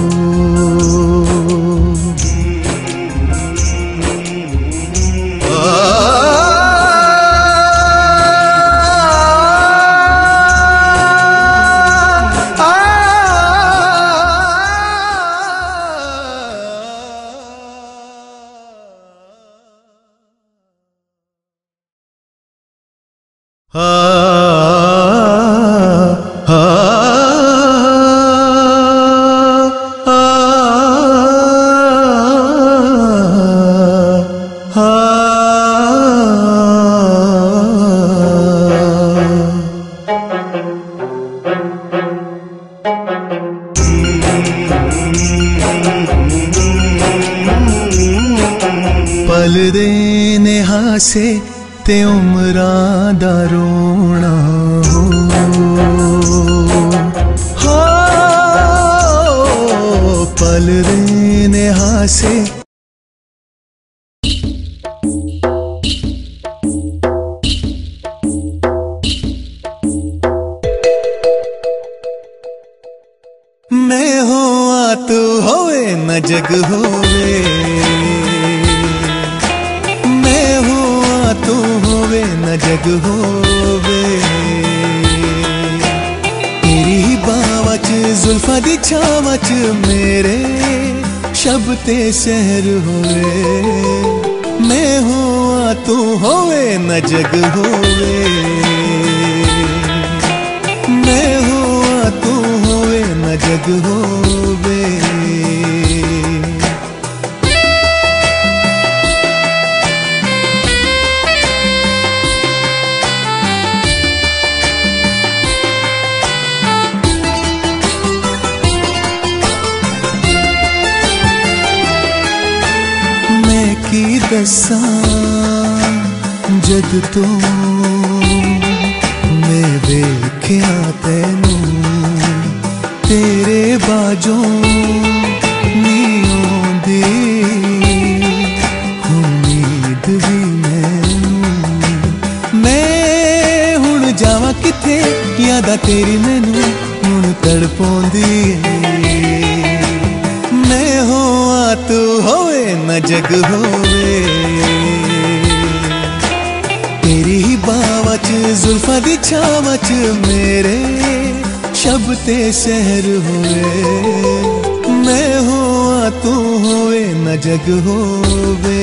पल दे ने हासे ते उमरां दा रोना हो पल दे ने हासे मैं होआ तू होवे न जग होवे तू होवे न जग होवे तेरी ही बावा च जुल्फा दी छावा च मेरे शब ते शहर होवे मैं हुआ तू होवे न जग होवे मैं हुआ तू होवे न जग होवे की दसा जद तो मैं वेख्या तैनू तेरे बाजों नी आउंदी उम्मीद भी मैनू मैं हुण जावां किथे यादा तेरी मैनू हुण तड़पाउंदी मैं होआ तू होवे न जग होवे तेरी ही बावा च जुल्फा दी छावा च मेरे शब ते शहर होवे, मैं होआ तू होवे न जग होवे।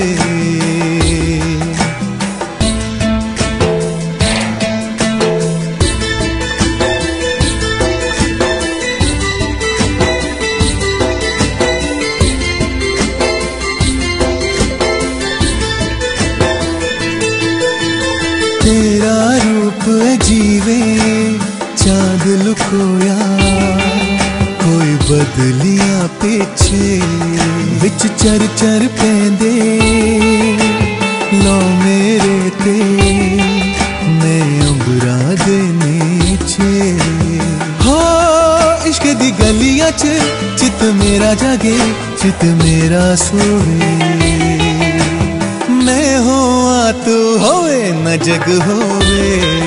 तेरा रूप जीवे चांद लुकोया, कोई बदलिया पीछे विच चर चर पेंदे लो मेरे ते मैं अंबरा दे नीचे। हो इश्क दी गलियां च चित मेरा जागे चित मेरा सोवे, मैं होआ तू होवे न जग होवे।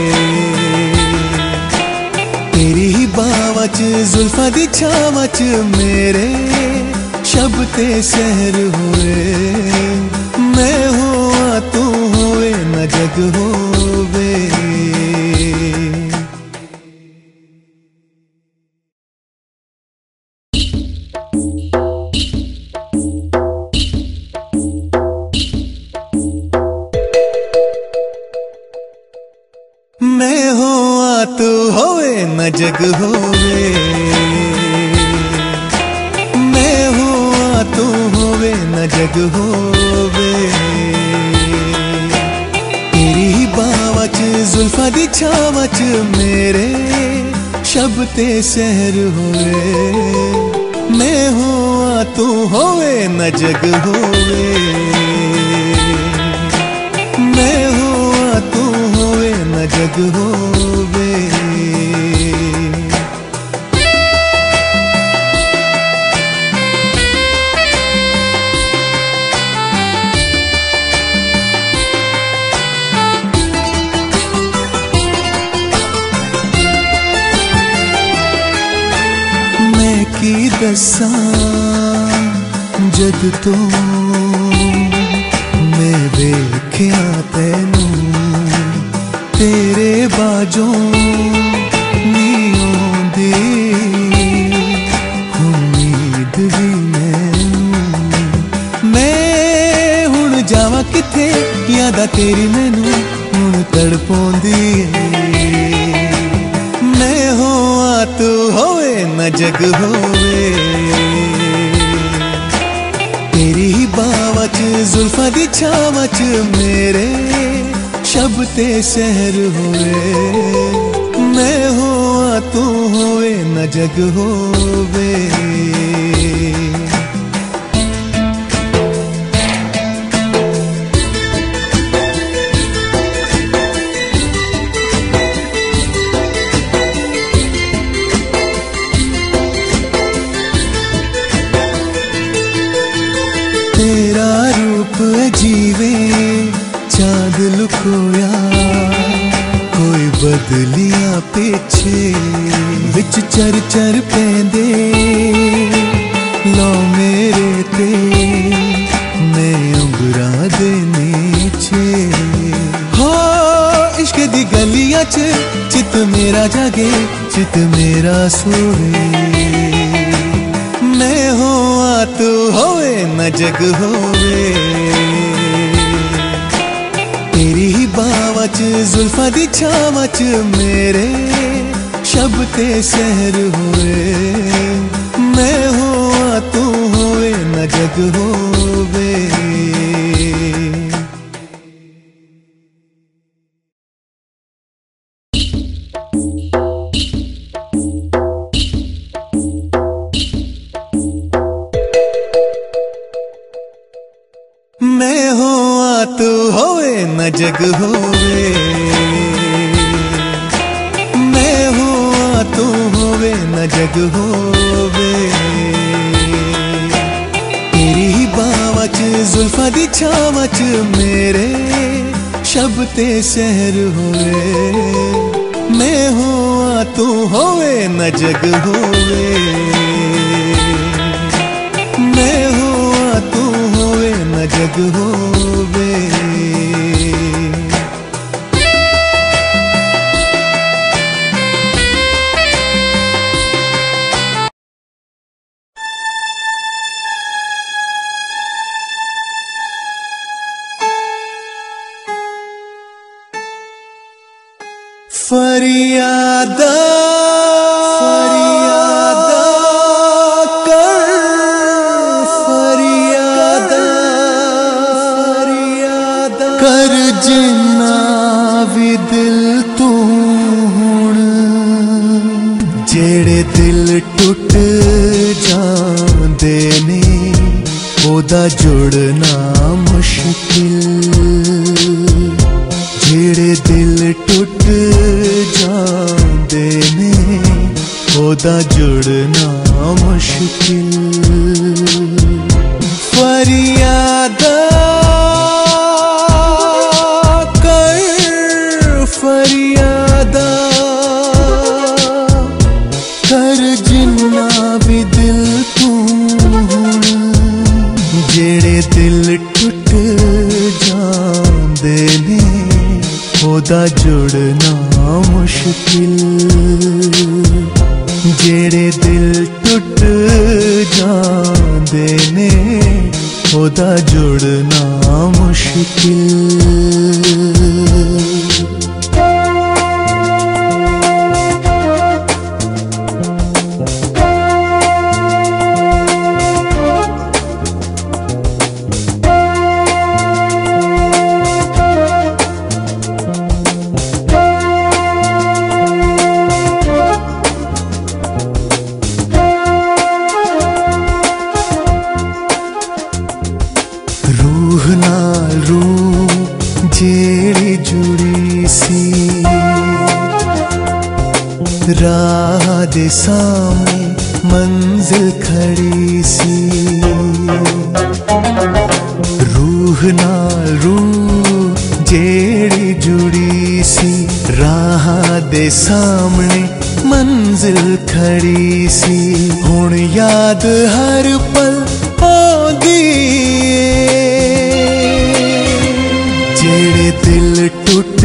तेरी ही बावा च जुल्फा दी छावा च मेरे शब ते शहर होए, मैं होआ तू होवे न जग होवे। मैं होआ तू होवे न जग होवे, मैं होआ तू होवे न जग होवे। तेरी ही बावा च जुल्फा दी छावा च मेरे शब्दे शहर होवे। मैं होआ तू होवे न जग होवे, मैं होआ तू होवे न जग होवे। मैं की दसां जद तो मैं वेख्या तैनू, तेरे बाजों नी आउंदी उम्मीद भी मैनू। मैं हुण जावां किथे यादा तेरी मैनू हुण तड़पाउंदी है। मैं होआ तू होवे न जग होवे, तेरी ही बावा च जुल्फा दी छावा च मेरे शब्दे शहर होवे। मैं होआ तू होवे न जग होवे। तेरा रूप अजीवे चांद लुकोया, कोई बदलिया पीछे विच चर चर पेंदे लो मेरे ते मैं अंबरा दे नीचे। हो इश्क दी गलियां च चित मेरा जागे चित मेरा सोए। मैं होआ तू होवे न जग होवे, तेरी ही बावा च जुल्फा दी छावा च मेरे शब्दे शहर होवे। मैं होआ तू होवे न जग होवे। मैं होआ तू होवे न जग होवे, मैं होआ तू होवे न जग होवे। तेरी ही बावा च जुल्फा दी छावा च मेरे शब्दे शहर होवे। मैं होआ तू होवे न जग होवे, मैं होआ तू होवे न जग होवे। फरियादा फरियादा कर, फरियादा फरियादा कर, जिन्ना भी दिल तू हुण जेड़े दिल टुट जांदे ने ओदा जुड़ना मुश्किल। जेड़े दिल टुट जांदे ने ओदा जुड़ना मुश्किल। फरियादा कर, फरियादा कर, जिन्ना भी दिल तू जेड़े दिल टुट जांदे ने ओदा जुड़ना मुश्किल जेड़े दिल टुट जांदे ने ओदा जुड़ना मुश्किल रूह नाल रूह जेड़ी जुड़ी सी राह दे सामने मंजिल खड़ी सी रूह नाल रूह जेड़ी जुड़ी सी राह दे सामने मंजिल खड़ी सी हुण याद हर पल आंदी जेड़े दिल टुट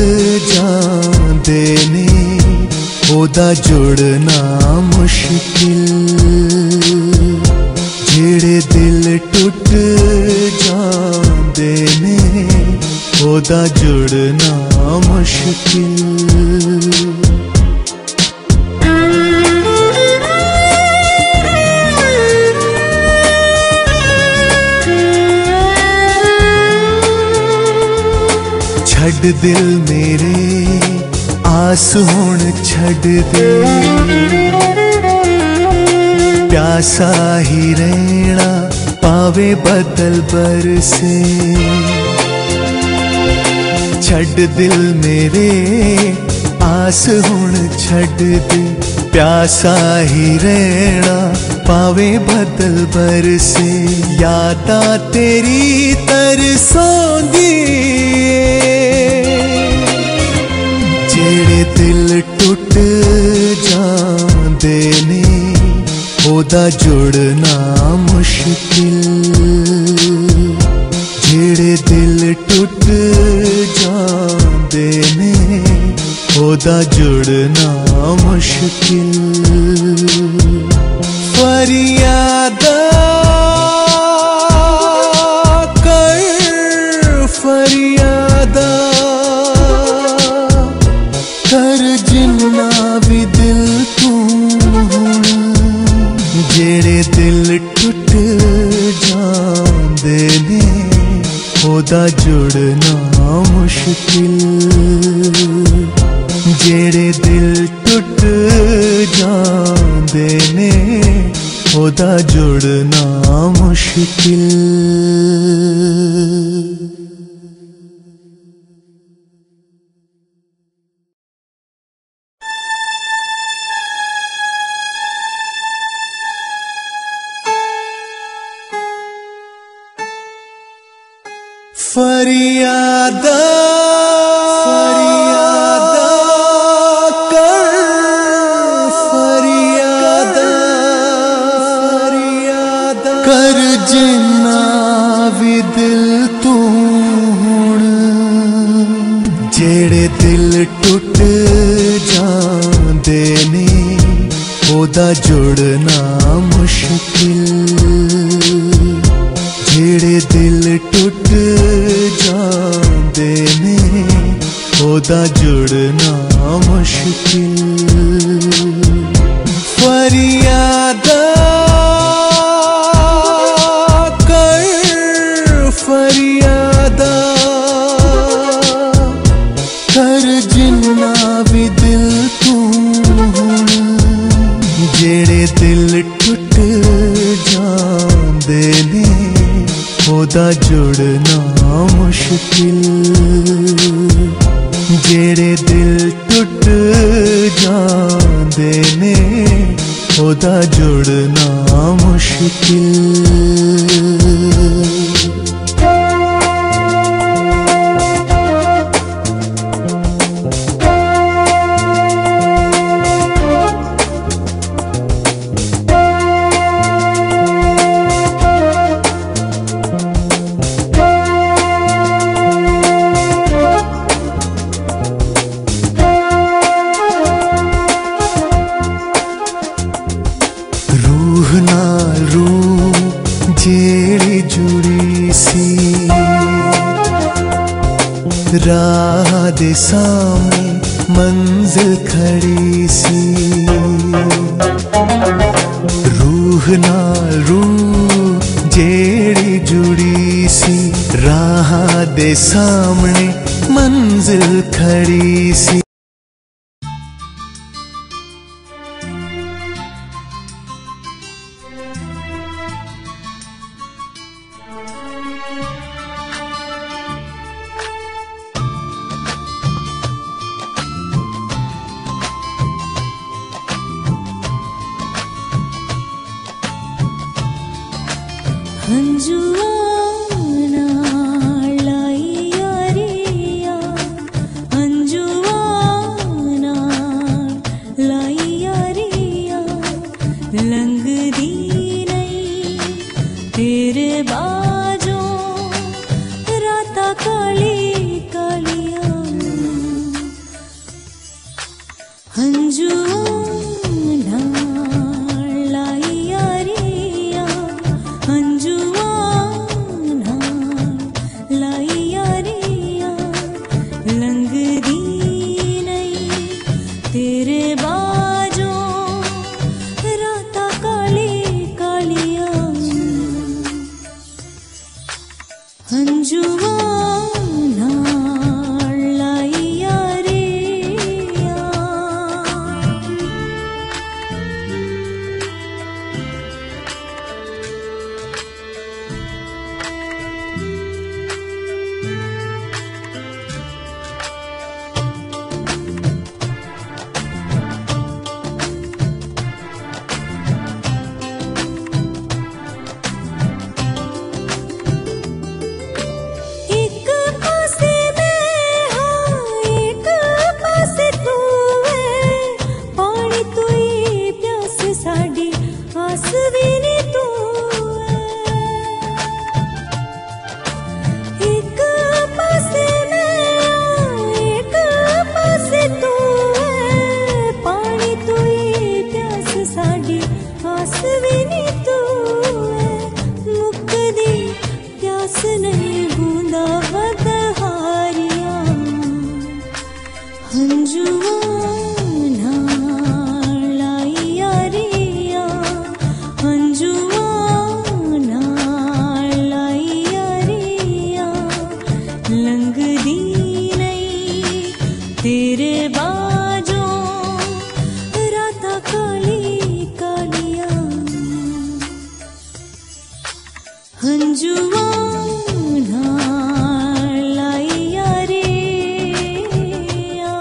जांदे ने ओदा जुड़ना मुश्किल जेड़े दिल टुट जांदे ने ओदा जुड़ना मुश्किल छड़ दिल मेरे आस हुण छड़ दे प्यासा ही रहना पावे बदल बरसे छड़ दिल मेरे आस हुण छड़ दे प्यासा ही रहना पावे बदल बरसे यादां तेरी तरसोंदी जेड़े दिल टुट जांदे ने ओदा जुड़ना मुश्किल जेड़े दिल टुट जांदे ने ओदा जुड़ना मुश्किल फरियादा कर फरियादा कर जिन्ना भी दिल तू जेड़े दिल टुट जांदे ने ओदा जुड़ना मुश्किल जेड़े दिल टुट जांदे ने ओदा जुड़ना मुश्किल फरियादा फरियादा कर फरियादा फरियादा कर जिन्ना भी दिल तू हुण जेड़े दिल टुट जांदे ने ओदा जुड़ना मुश्किल जेड़े दिल टुट जांदे ने ओदा जुड़ना मुश्किल फरियादा कर फरियादा कर जिन्ना भी दिल तू जेड़े दिल टुट जांदे ने ओदा जुड़ना मुश्किल जेड़े दिल टुट जांदे ने ओदा जुड़ना मुश्किल दे सामने मंजिल खड़ी सी, रूह नाल रूह जेड़ी जुड़ी सी, राह दे सामने मंजिल खड़ी सी। अंजुआना लाइया रिया, अंजुआना लाइया रिया, लंग दी नहीं तेरे बाजों राता काली कालिया। अंजुआना लाइया रिया, अंजुआना लाइया रिया, लंग दी नहीं तेरे बाजों राता काली कालिया। अंजुआना लाइया रिया। एक पासे मैं हाँ, एक पासे तू है, पानी तू ही प्यास साडी, आस भी नी तू है। एक पासे मैं हाँ, एक पासे तू है, पानी तू ही प्यास साडी, आस भी नी तू है। मुकदी प्यास नहीं बूंदा हद हारिया। अंजुआना लाइया रिया, अंजुआना लाइया रिया, लंग दी नहीं तेरे बाजों राता काली कालिया। अंजुआना लाइया रिया।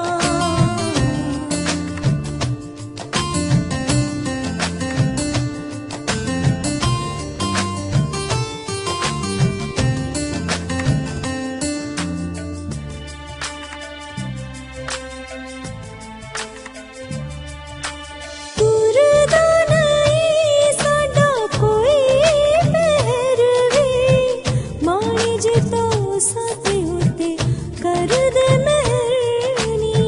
तुरदा नहीं साडा कोई मेहर वी, माणी जे तो साथे होते कर दे मेहरनी।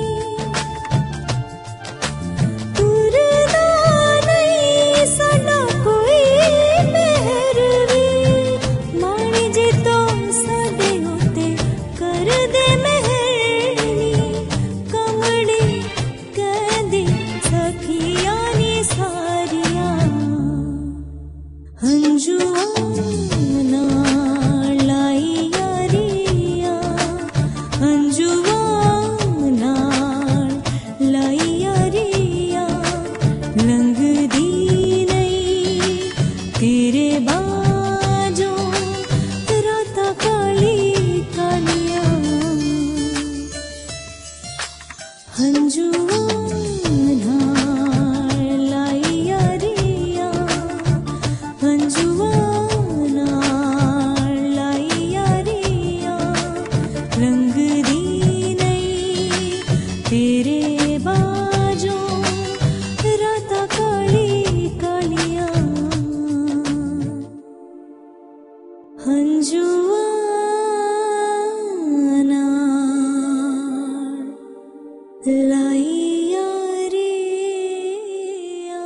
तुरदा नहीं साडा कोई मेहर वी, माणी जे तो साथे होते कर दे मेहरनी। कमड़ी कहदी सखिया नी सारिया। अंजुआना लाइया रिया, अंजुआना लाइया रिया, लंग दी नहीं तेरे बाजों राता काली कालिया। अंजुआना लाइया रिया, अंजुआना लाइया रिया, रंग दी नहीं तेरे बाजों राता काली कालिया। अंजुआना लाइया रिया।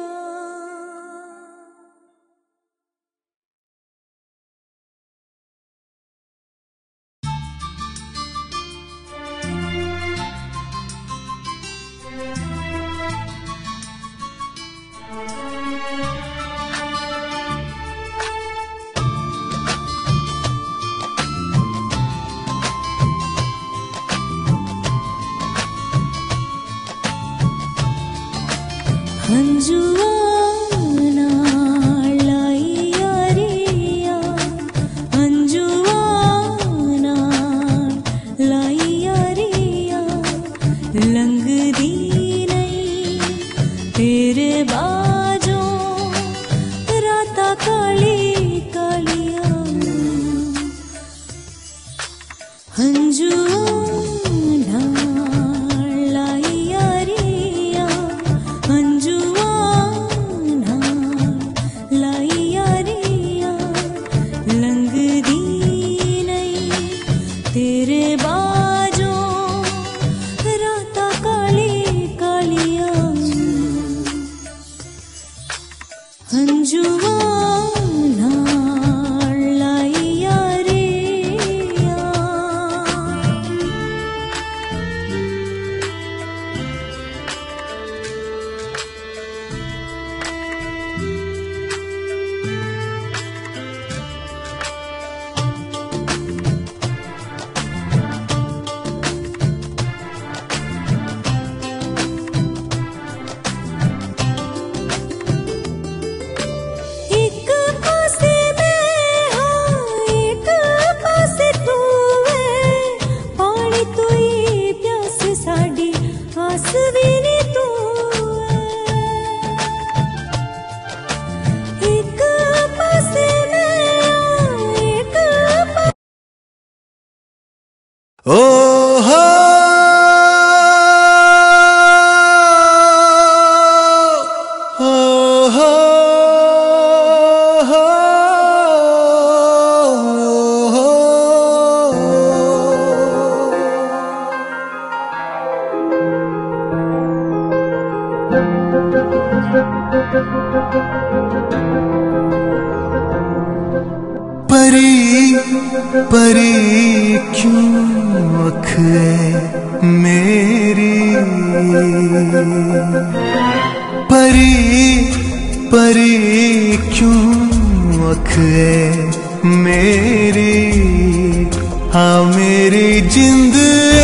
परी परी क्यों अख है मेरी, परी परी क्यों अख है मेरी, हाँ मेरी जिंद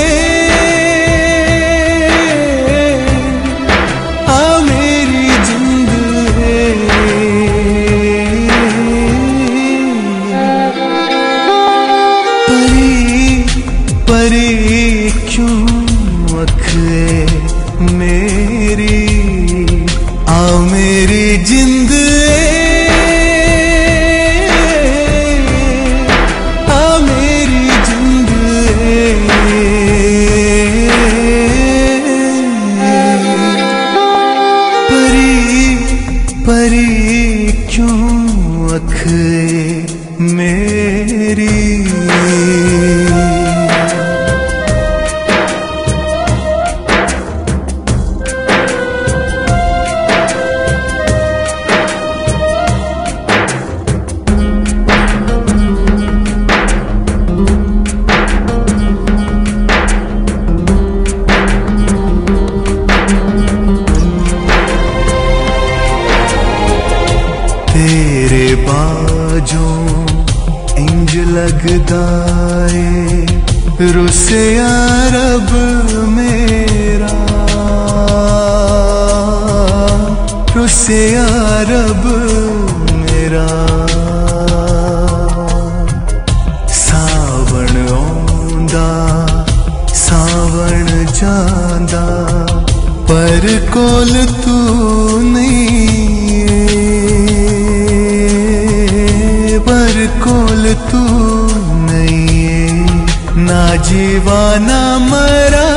रुसे अरब मेरा, रुसे अरब मेरा, सावण आंदा सावण जांदा पर कोल तू नहीं, पर कोल तू ना जीवा ना मरा,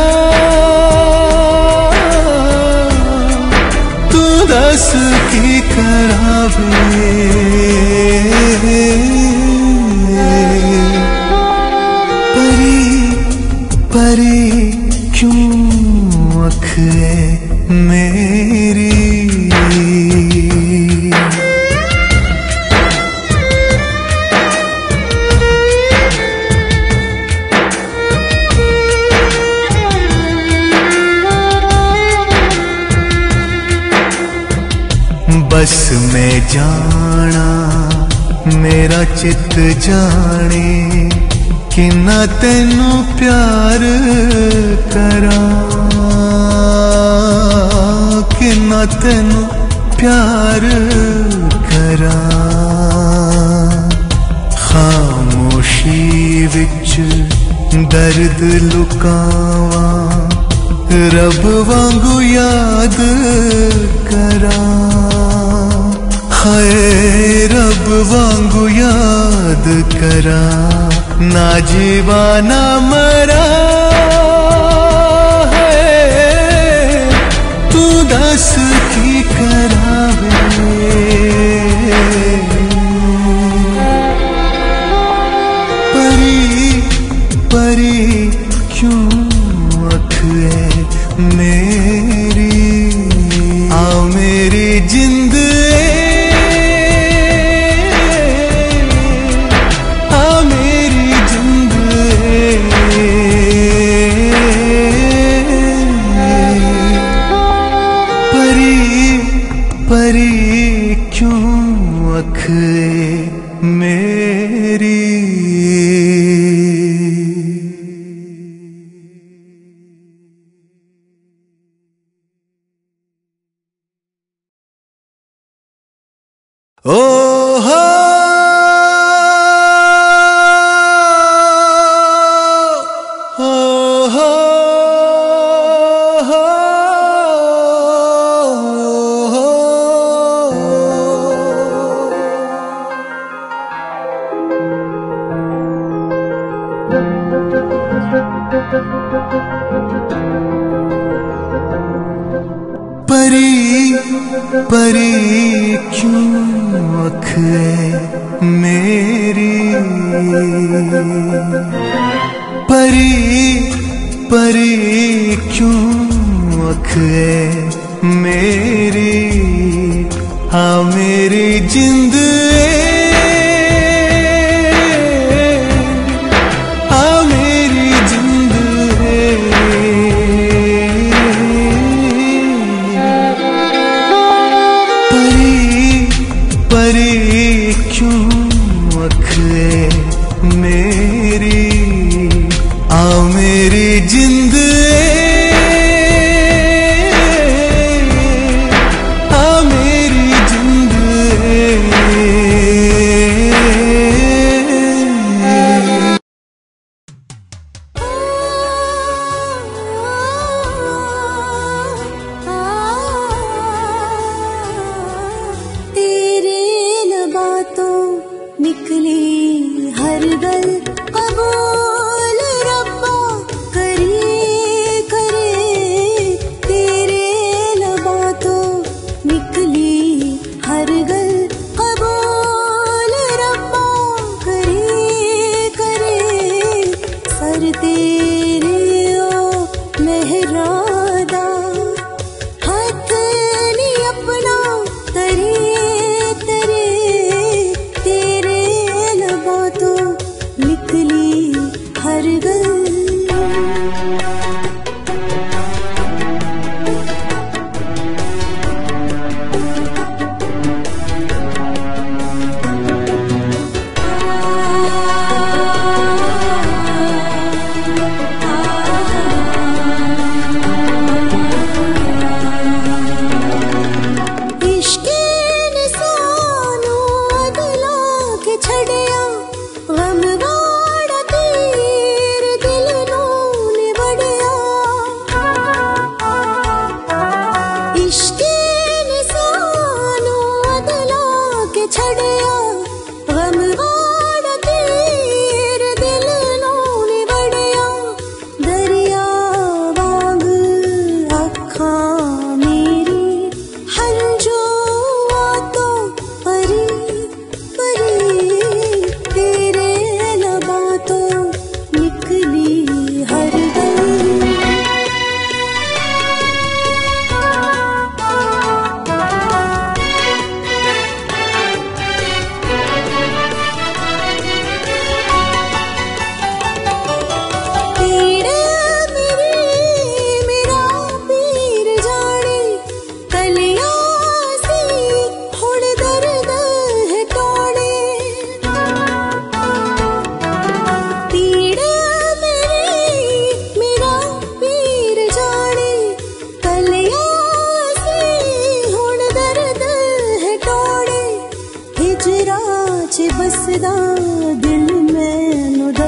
तू दस की करावे, परी परी क्यों अख है मेरी। बस में जाना मेरा चित जाने, किन्ना तेनू प्यार करा, किन्ना तेनू प्यार करा खामोशी विच दर्द लुकावा रब वांगू याद करा हाय रब वांगू याद करा ना जीवा ना मरा है तू दस की करावे परी परी क्यों अख है मेरी आ मेरी जिंद परी क्यों अख मेरी ओ हो परी परी क्यों अख मेरी परी परी क्यों अख मेरी हाँ मेरी जिंद हाँ मेरी जिंद परी परी क्यों अख मेरी आ मेरी जिंद आ मेरी जिंद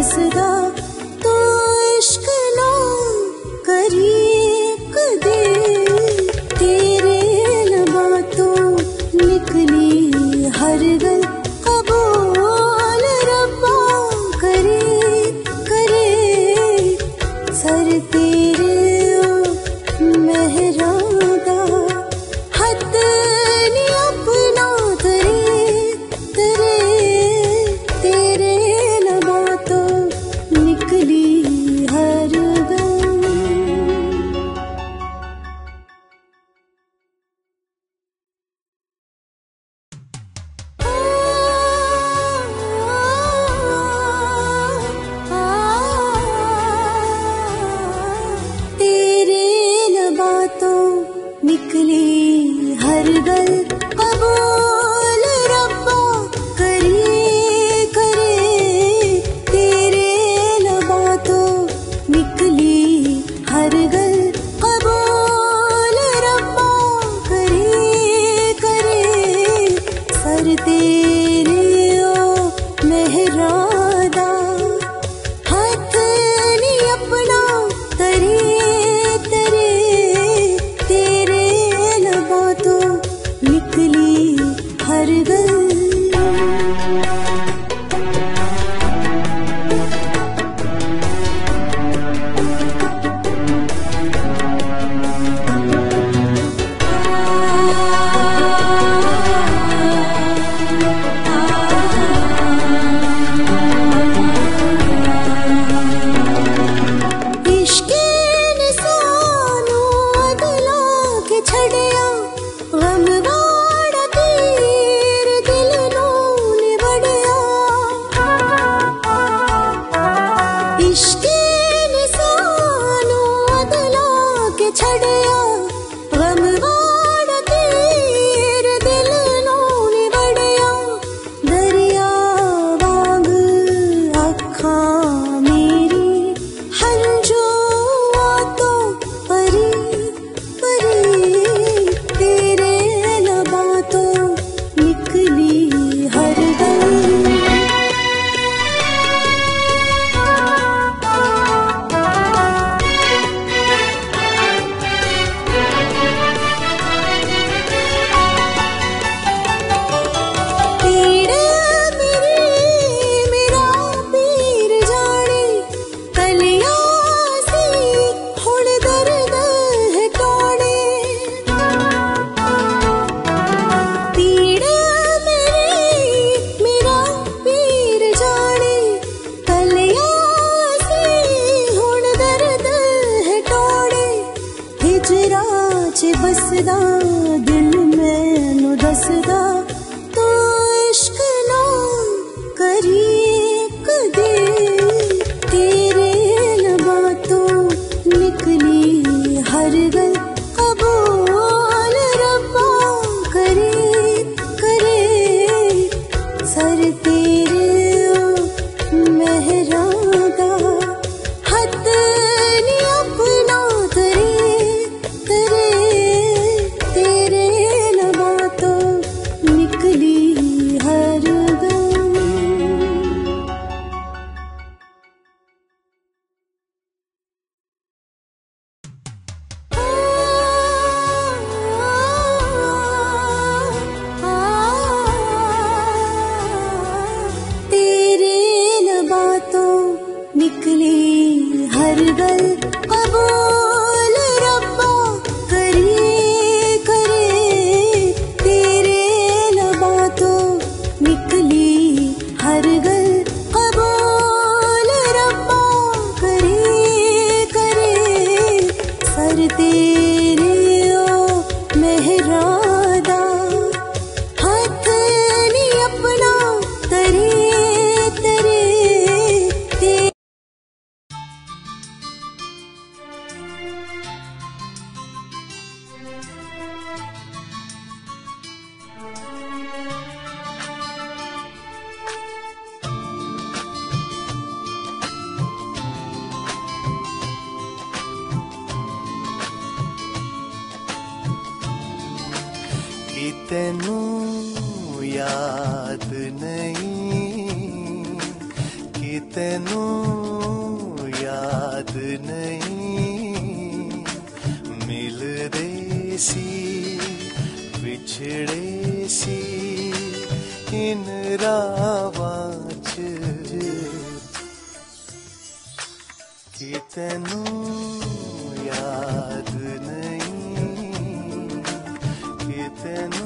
दसदा तो इश्क ना करी कदे तेरे लबा तो निकली हर गल कबूल रब्बा करे करे सर तेरे मेहरादा हद नी अपना तरे तरे तेरे लबा तो निकली हर गल। तेरे लबा तो निकली हर गल कबूल रब्बा करे करे तेरे लबा तो निकली हर गल कबूल रब्बा करे करे सर तेरे ओ मेहरादा हाथ नी अपना तरे तरे तेरे लबा तो निकली हर गल। इश्के निसानो अदला के छड़िया गम वाड़ा तीर दिल नू निवड़िया इश्के निसानो अदला के छड़िया गम वाड़ा तीर दिल नू निवड़िया दरिया वांग अखां मेरी हंजो तो परी परी तेरे लबा तो निकली हर गल। पीड़ मेरी मेरा पीर जाने कलिया सी हुण दर्द है टोने पीड़ मेरी मेरा पीर जाने कलिया सी हुण दर्द है टोने हिजरा च बसदा दिल मैनू दसदा तो इश्क ना करी कदे तेरे लबा तो निकली हर गल कबूल रब्बा करे करे सर तेरे ओ मेहरादा हद नी अपना तरे तरे तेरे लबा तो निकली हर गल। तेरे लबा तो निकली हर गल कबूल रब्बा करे करे तेरे लबा तो निकली हर गल कबूल रब्बा करे करे सर तेरे ओ मेहरादा हाथ नी अपना तरे तरे ते कि तेनू याद नहीं कि कि तेनू याद नहीं मिलदे सी विछड़े सी इन रावां च कि तेनू याद नहीं कि तेनू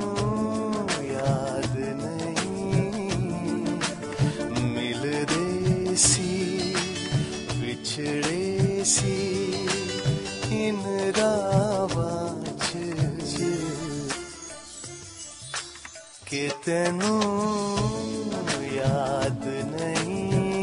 याद नहीं मिलदे सी विछड़े सी इन रावां च कि तेनू याद नहीं।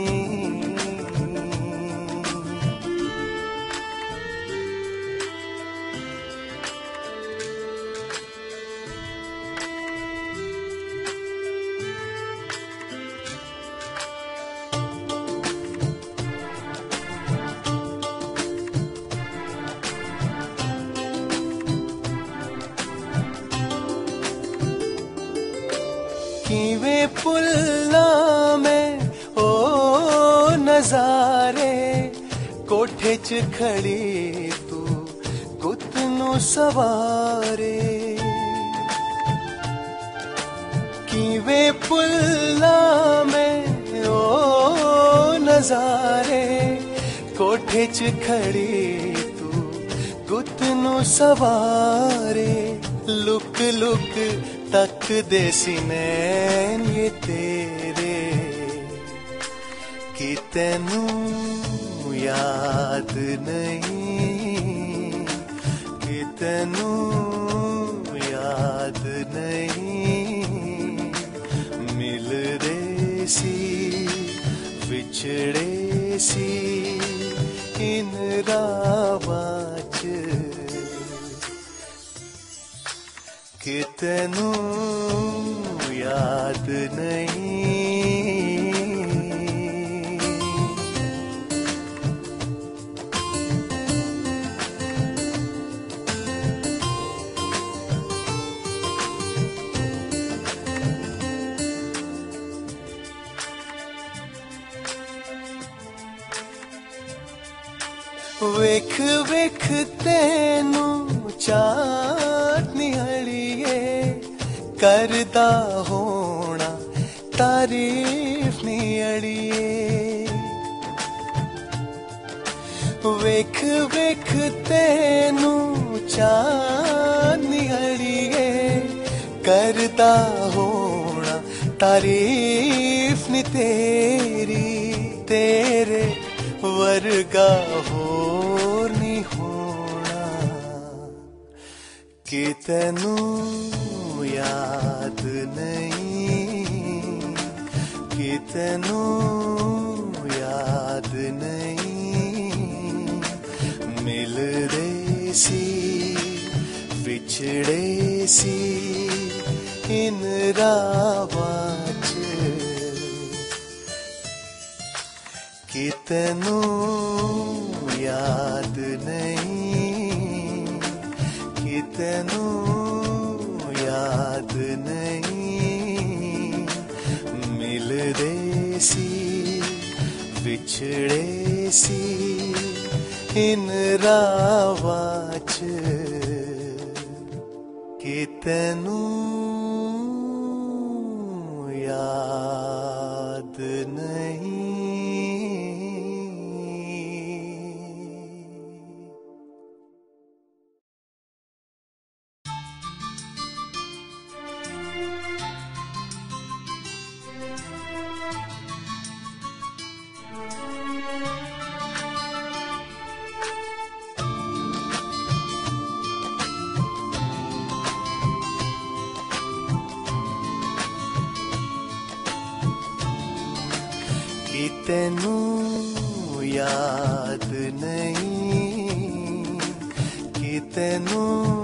किवें पुल्ला में ओ नजारे कोठे च खड़ी तू गुत नू सवारे किवें पुल्ला में ओ नजारे कोठे च खड़ी तू गुत नू सवारे लुक लुक तक देसी नैन ये तेरे कि तेनू याद नहीं कि तेनू याद नहीं मिलदे सी विछड़े सी इन रावां च कि तेनू याद नहीं। वेख वेख तेनू चाट निहड़िए करदा होना तारीफ नी अड़िए वेख वेख तेनू चाट निहड़िए करदा होना तारीफ नी तेरी तेरे वर्गा होर नी होना कि तेनू याद नहीं कि तेनू याद नहीं मिलदे सी विछड़े सी इन रावां च कि तेनू याद नहीं कि तेनू याद नहीं मिलदे सी विछड़े सी इन रावां च कि तेनू याद नहीं। कि तेनू याद नहीं कि तेनू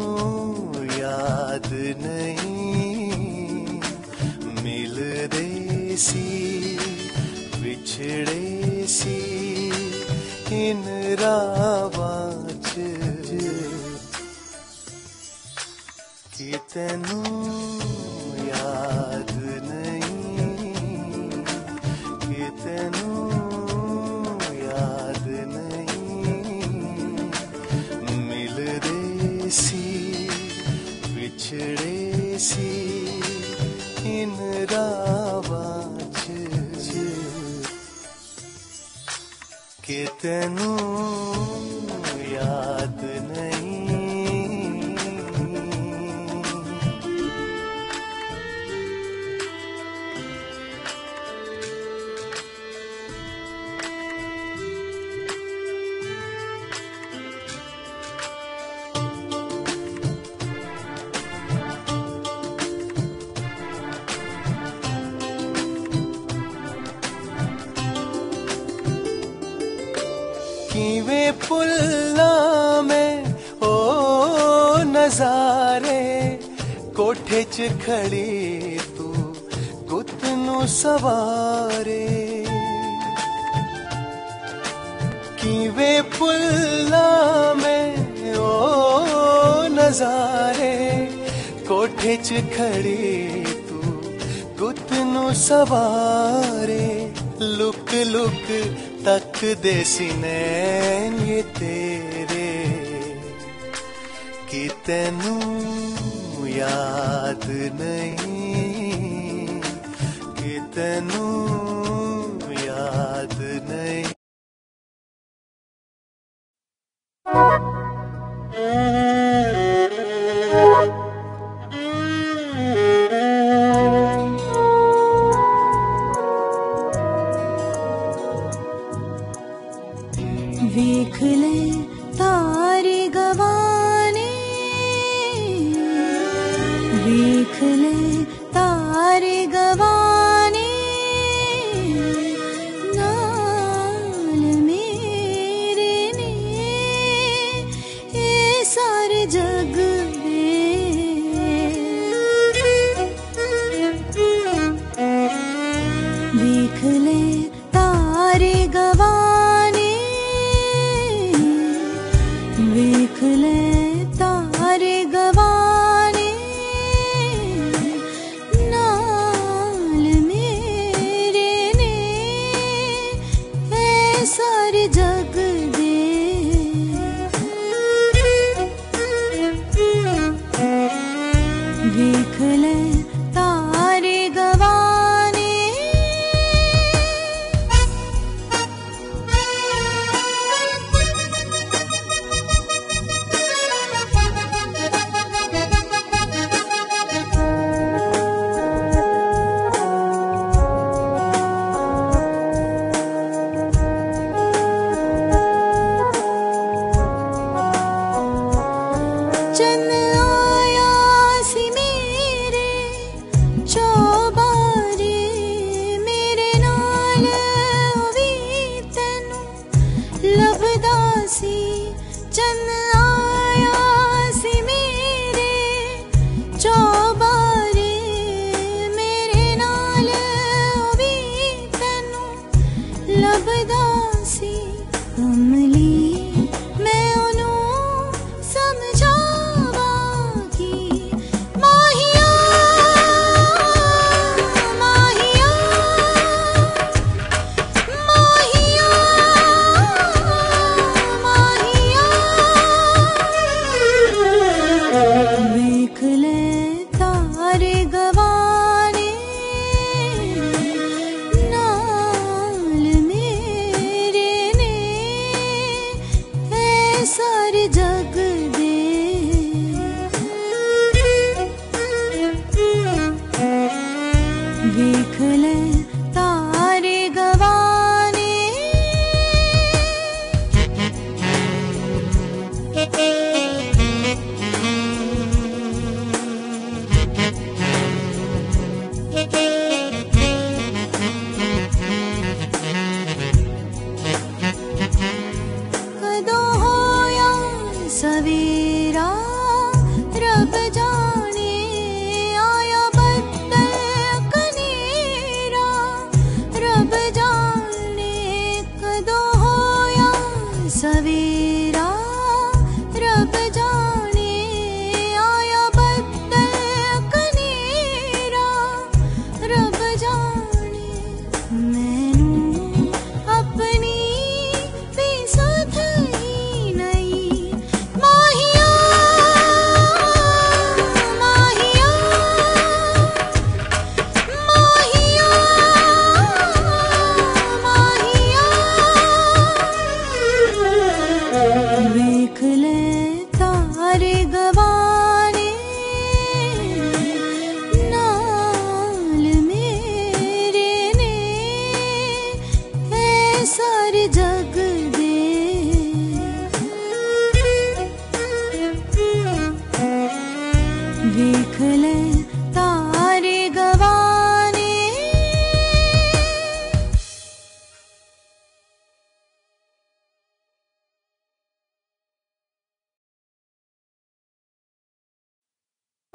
याद नहीं मिलदे सी विछड़े सी इन रावां च कि तेनू याद नहीं कि तेनू ਕਿਵੇਂ ਪੁੱਲਾਂ ਮੈਂ ਉਹ ਨਜ਼ਾਰੇ ਕੋਠੇ 'ਚ ਖੜੀ ਤੂੰ ਗੁੱਤ ਨੂੰ ਸਵਾਰੇ ਕਿਵੇਂ ਪੁੱਲਾਂ ਮੈਂ ਉਹ ਨਜ਼ਾਰੇ ਕੋਠੇ 'ਚ ਖੜੀ ਤੂੰ ਗੁੱਤ ਨੂੰ ਸਵਾਰੇ ਲੁਕ ਲੁਕ ਤੱਕਦੇ ਸੀ ਨੈਣ ਇਹ ਤੇਰੇ ਕਿ ਤੈਨੂੰ ਯਾਦ ਨਹੀਂ ਕਿ ਤੈਨੂੰ ਯਾਦ ਨਹੀਂ ਵੇਖ ਲੈ ਤਾਰੇ ਗਵਾਨੇ ਵੇਖ ਲੈ ਤਾਰੇ ਗਵਾਨੇ ਨਾਲ ਮੇਰੇ ਨੇ ਇਹ ਸਾਰੇ ਜਗ ਦੇ ਵੇਖ ਲੈ ਤਾਰੇ ਗਵਾਨੇ ਵੇਖ ਲੈ ਤਾਰੇ ਗਵਾਨੇ ਨਾਲ ਮੇਰੇ ਨੇ ਇਹ ਸਾਰੇ ਜਗ ਦੇ ਵੇਖ ਲੈ ਤਾਰੇ ਗਵਾਨੇ ਚੰਨ ਆਇਆ ਸੀ ਮੇਰੇ ਚੌਬਾਰੇ ਮੇਰੇ ਨਾਲ ਵੀ ਤੈਨੂੰ ਲੱਭਦਾ ਸੀ ਚੰਨ ਆਇਆ ਸੀ ਮੇਰੇ ਚੌਬਾਰੇ ਮੇਰੇ ਨਾਲ ਵੀ ਤੈਨੂੰ ਲੱਭਦਾ ਸੀ ਕਮਲੀ ਮੈਂ ਉਹਨੂੰ ਸਮਝਾਵਾਂਗੀ ਮਾਹੀਆ ਮਾਹੀਆ ਮਾਹੀਆ ਮਾਹੀਆ ਵੇਖ ਲੈ ਤਾਰੇ ਗਵਾਨੇ ਨਾਲ ਮੇਰੇ ਨੇ ਇਹ ਸਾਰੇ ਜਗ ਦੇ ਵੇਖ ਲੈ ਤਾਰੇ ਗਵਾਨੇ ਕਦੋਂ ਹੋਇਆ ਸਵੇਰਾ ਰੱਬ ਜਾਣੇ ਆਇਆ ਬੱਦਲ ਕਨੇਰਾ ਰੱਬ ਜਾਣੇ ਕਦੋਂ ਹੋਇਆ ਸਵੇਰਾ ਰੱਬ ਜਾਣੇ ਆਇਆ ਬੱਦਲ ਕਨੇਰਾ ਰੱਬ ਜਾਣੇ ਮੈਨੂੰ ਆਪਣੀ ਵੀ ਸੁਧ ਹੀ ਨਹੀਂ ਮਾਹੀਆ ਮਾਹੀਆ ਮਾਹੀਆ ਮਾਹੀਆ ਵੇਖ ਲੈ ਤਾਰੇ ਗਵਾਨੇ ਨਾਲ ਮੇਰੇ ਨੇ ਇਹ ਸਾਰੇ ਜਗ ਦੇ ਵੇਖ ਲੈ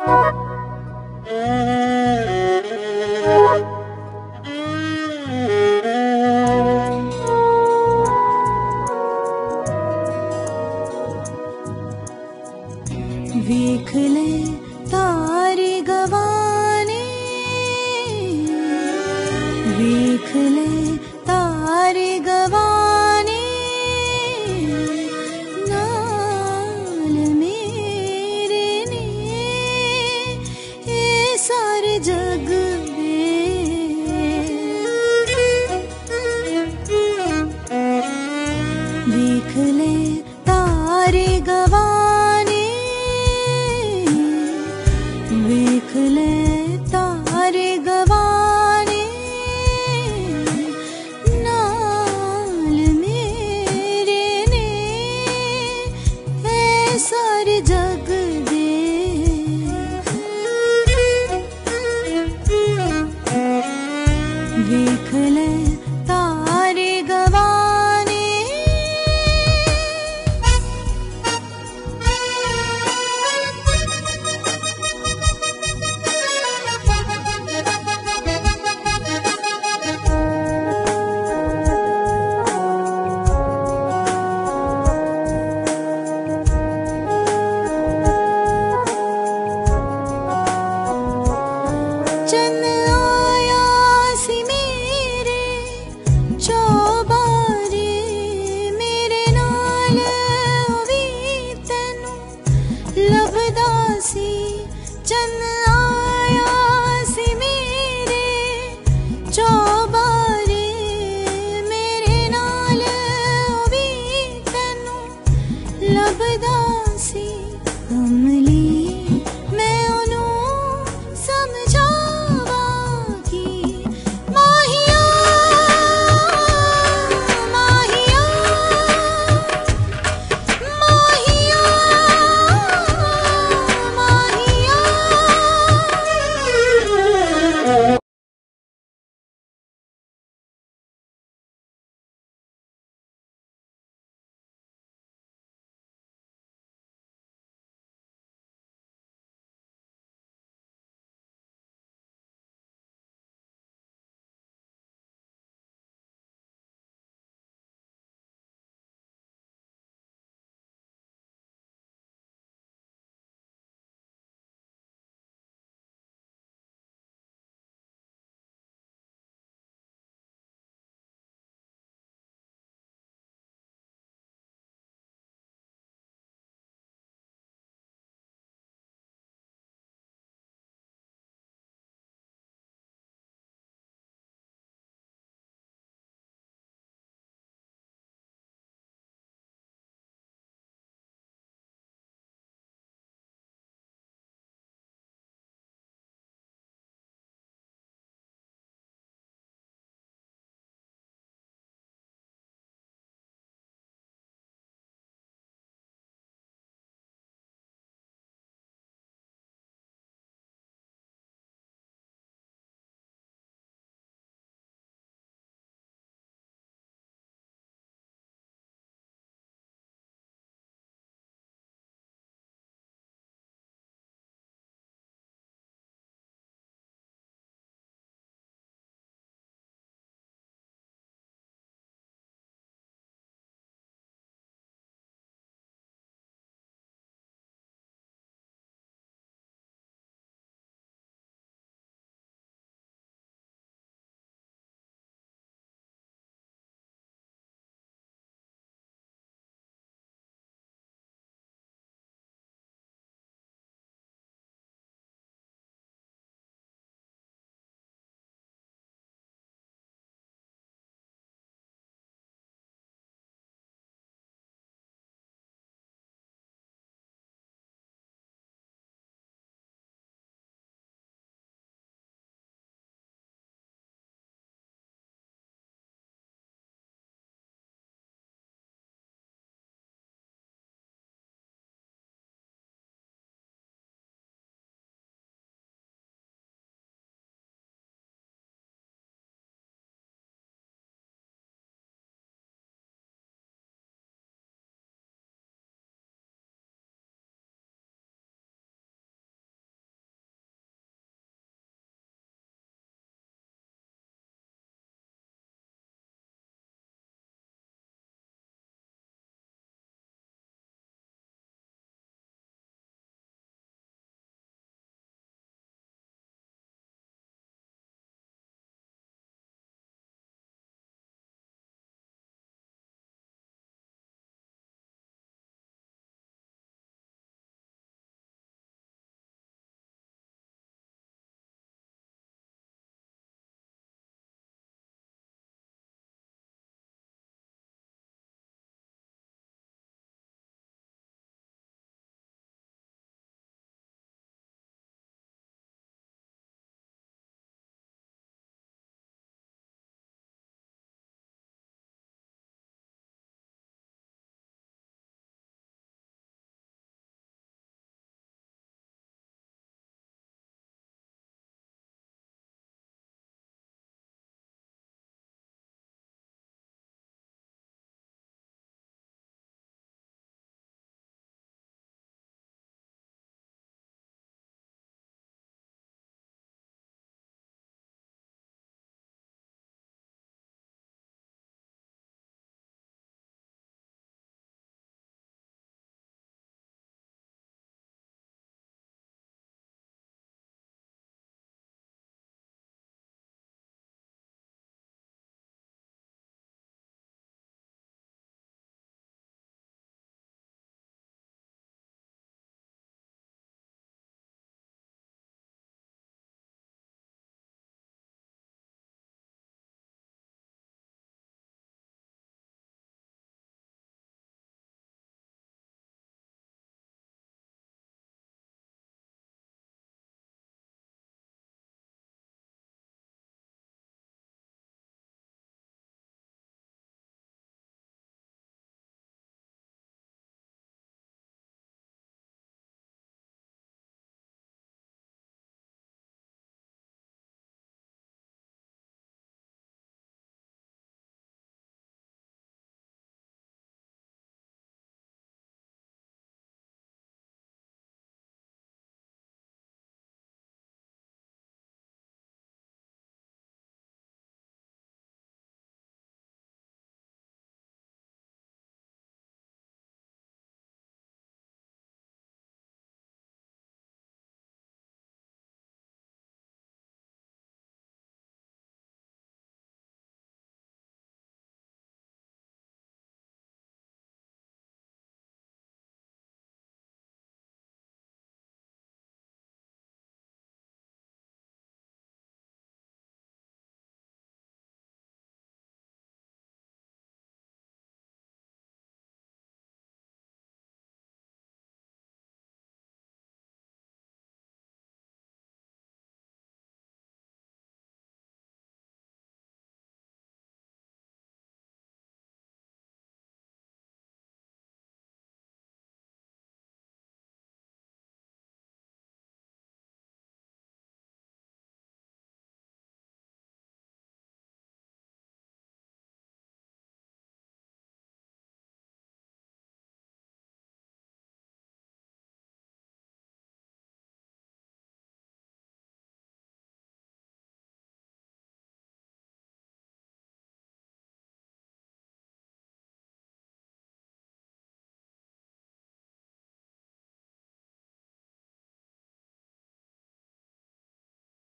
वेख ले तारे गवाने, वेख ले तारे गवाने, नाल मेरे ने ए सारे जग दे। वेख ले तारे गवाने, वेख ले तारे गवाने, नाल मेरे ने ऐ सारे जग दे। वेख ले तारे गवाने। चन्न आया सी मेरे चौबारे, मेरे नाल भी तैनू लभदा सी। चन्न आया सी मेरे चौबारे, मेरे नाल भी तैनू लभदा सी। कमली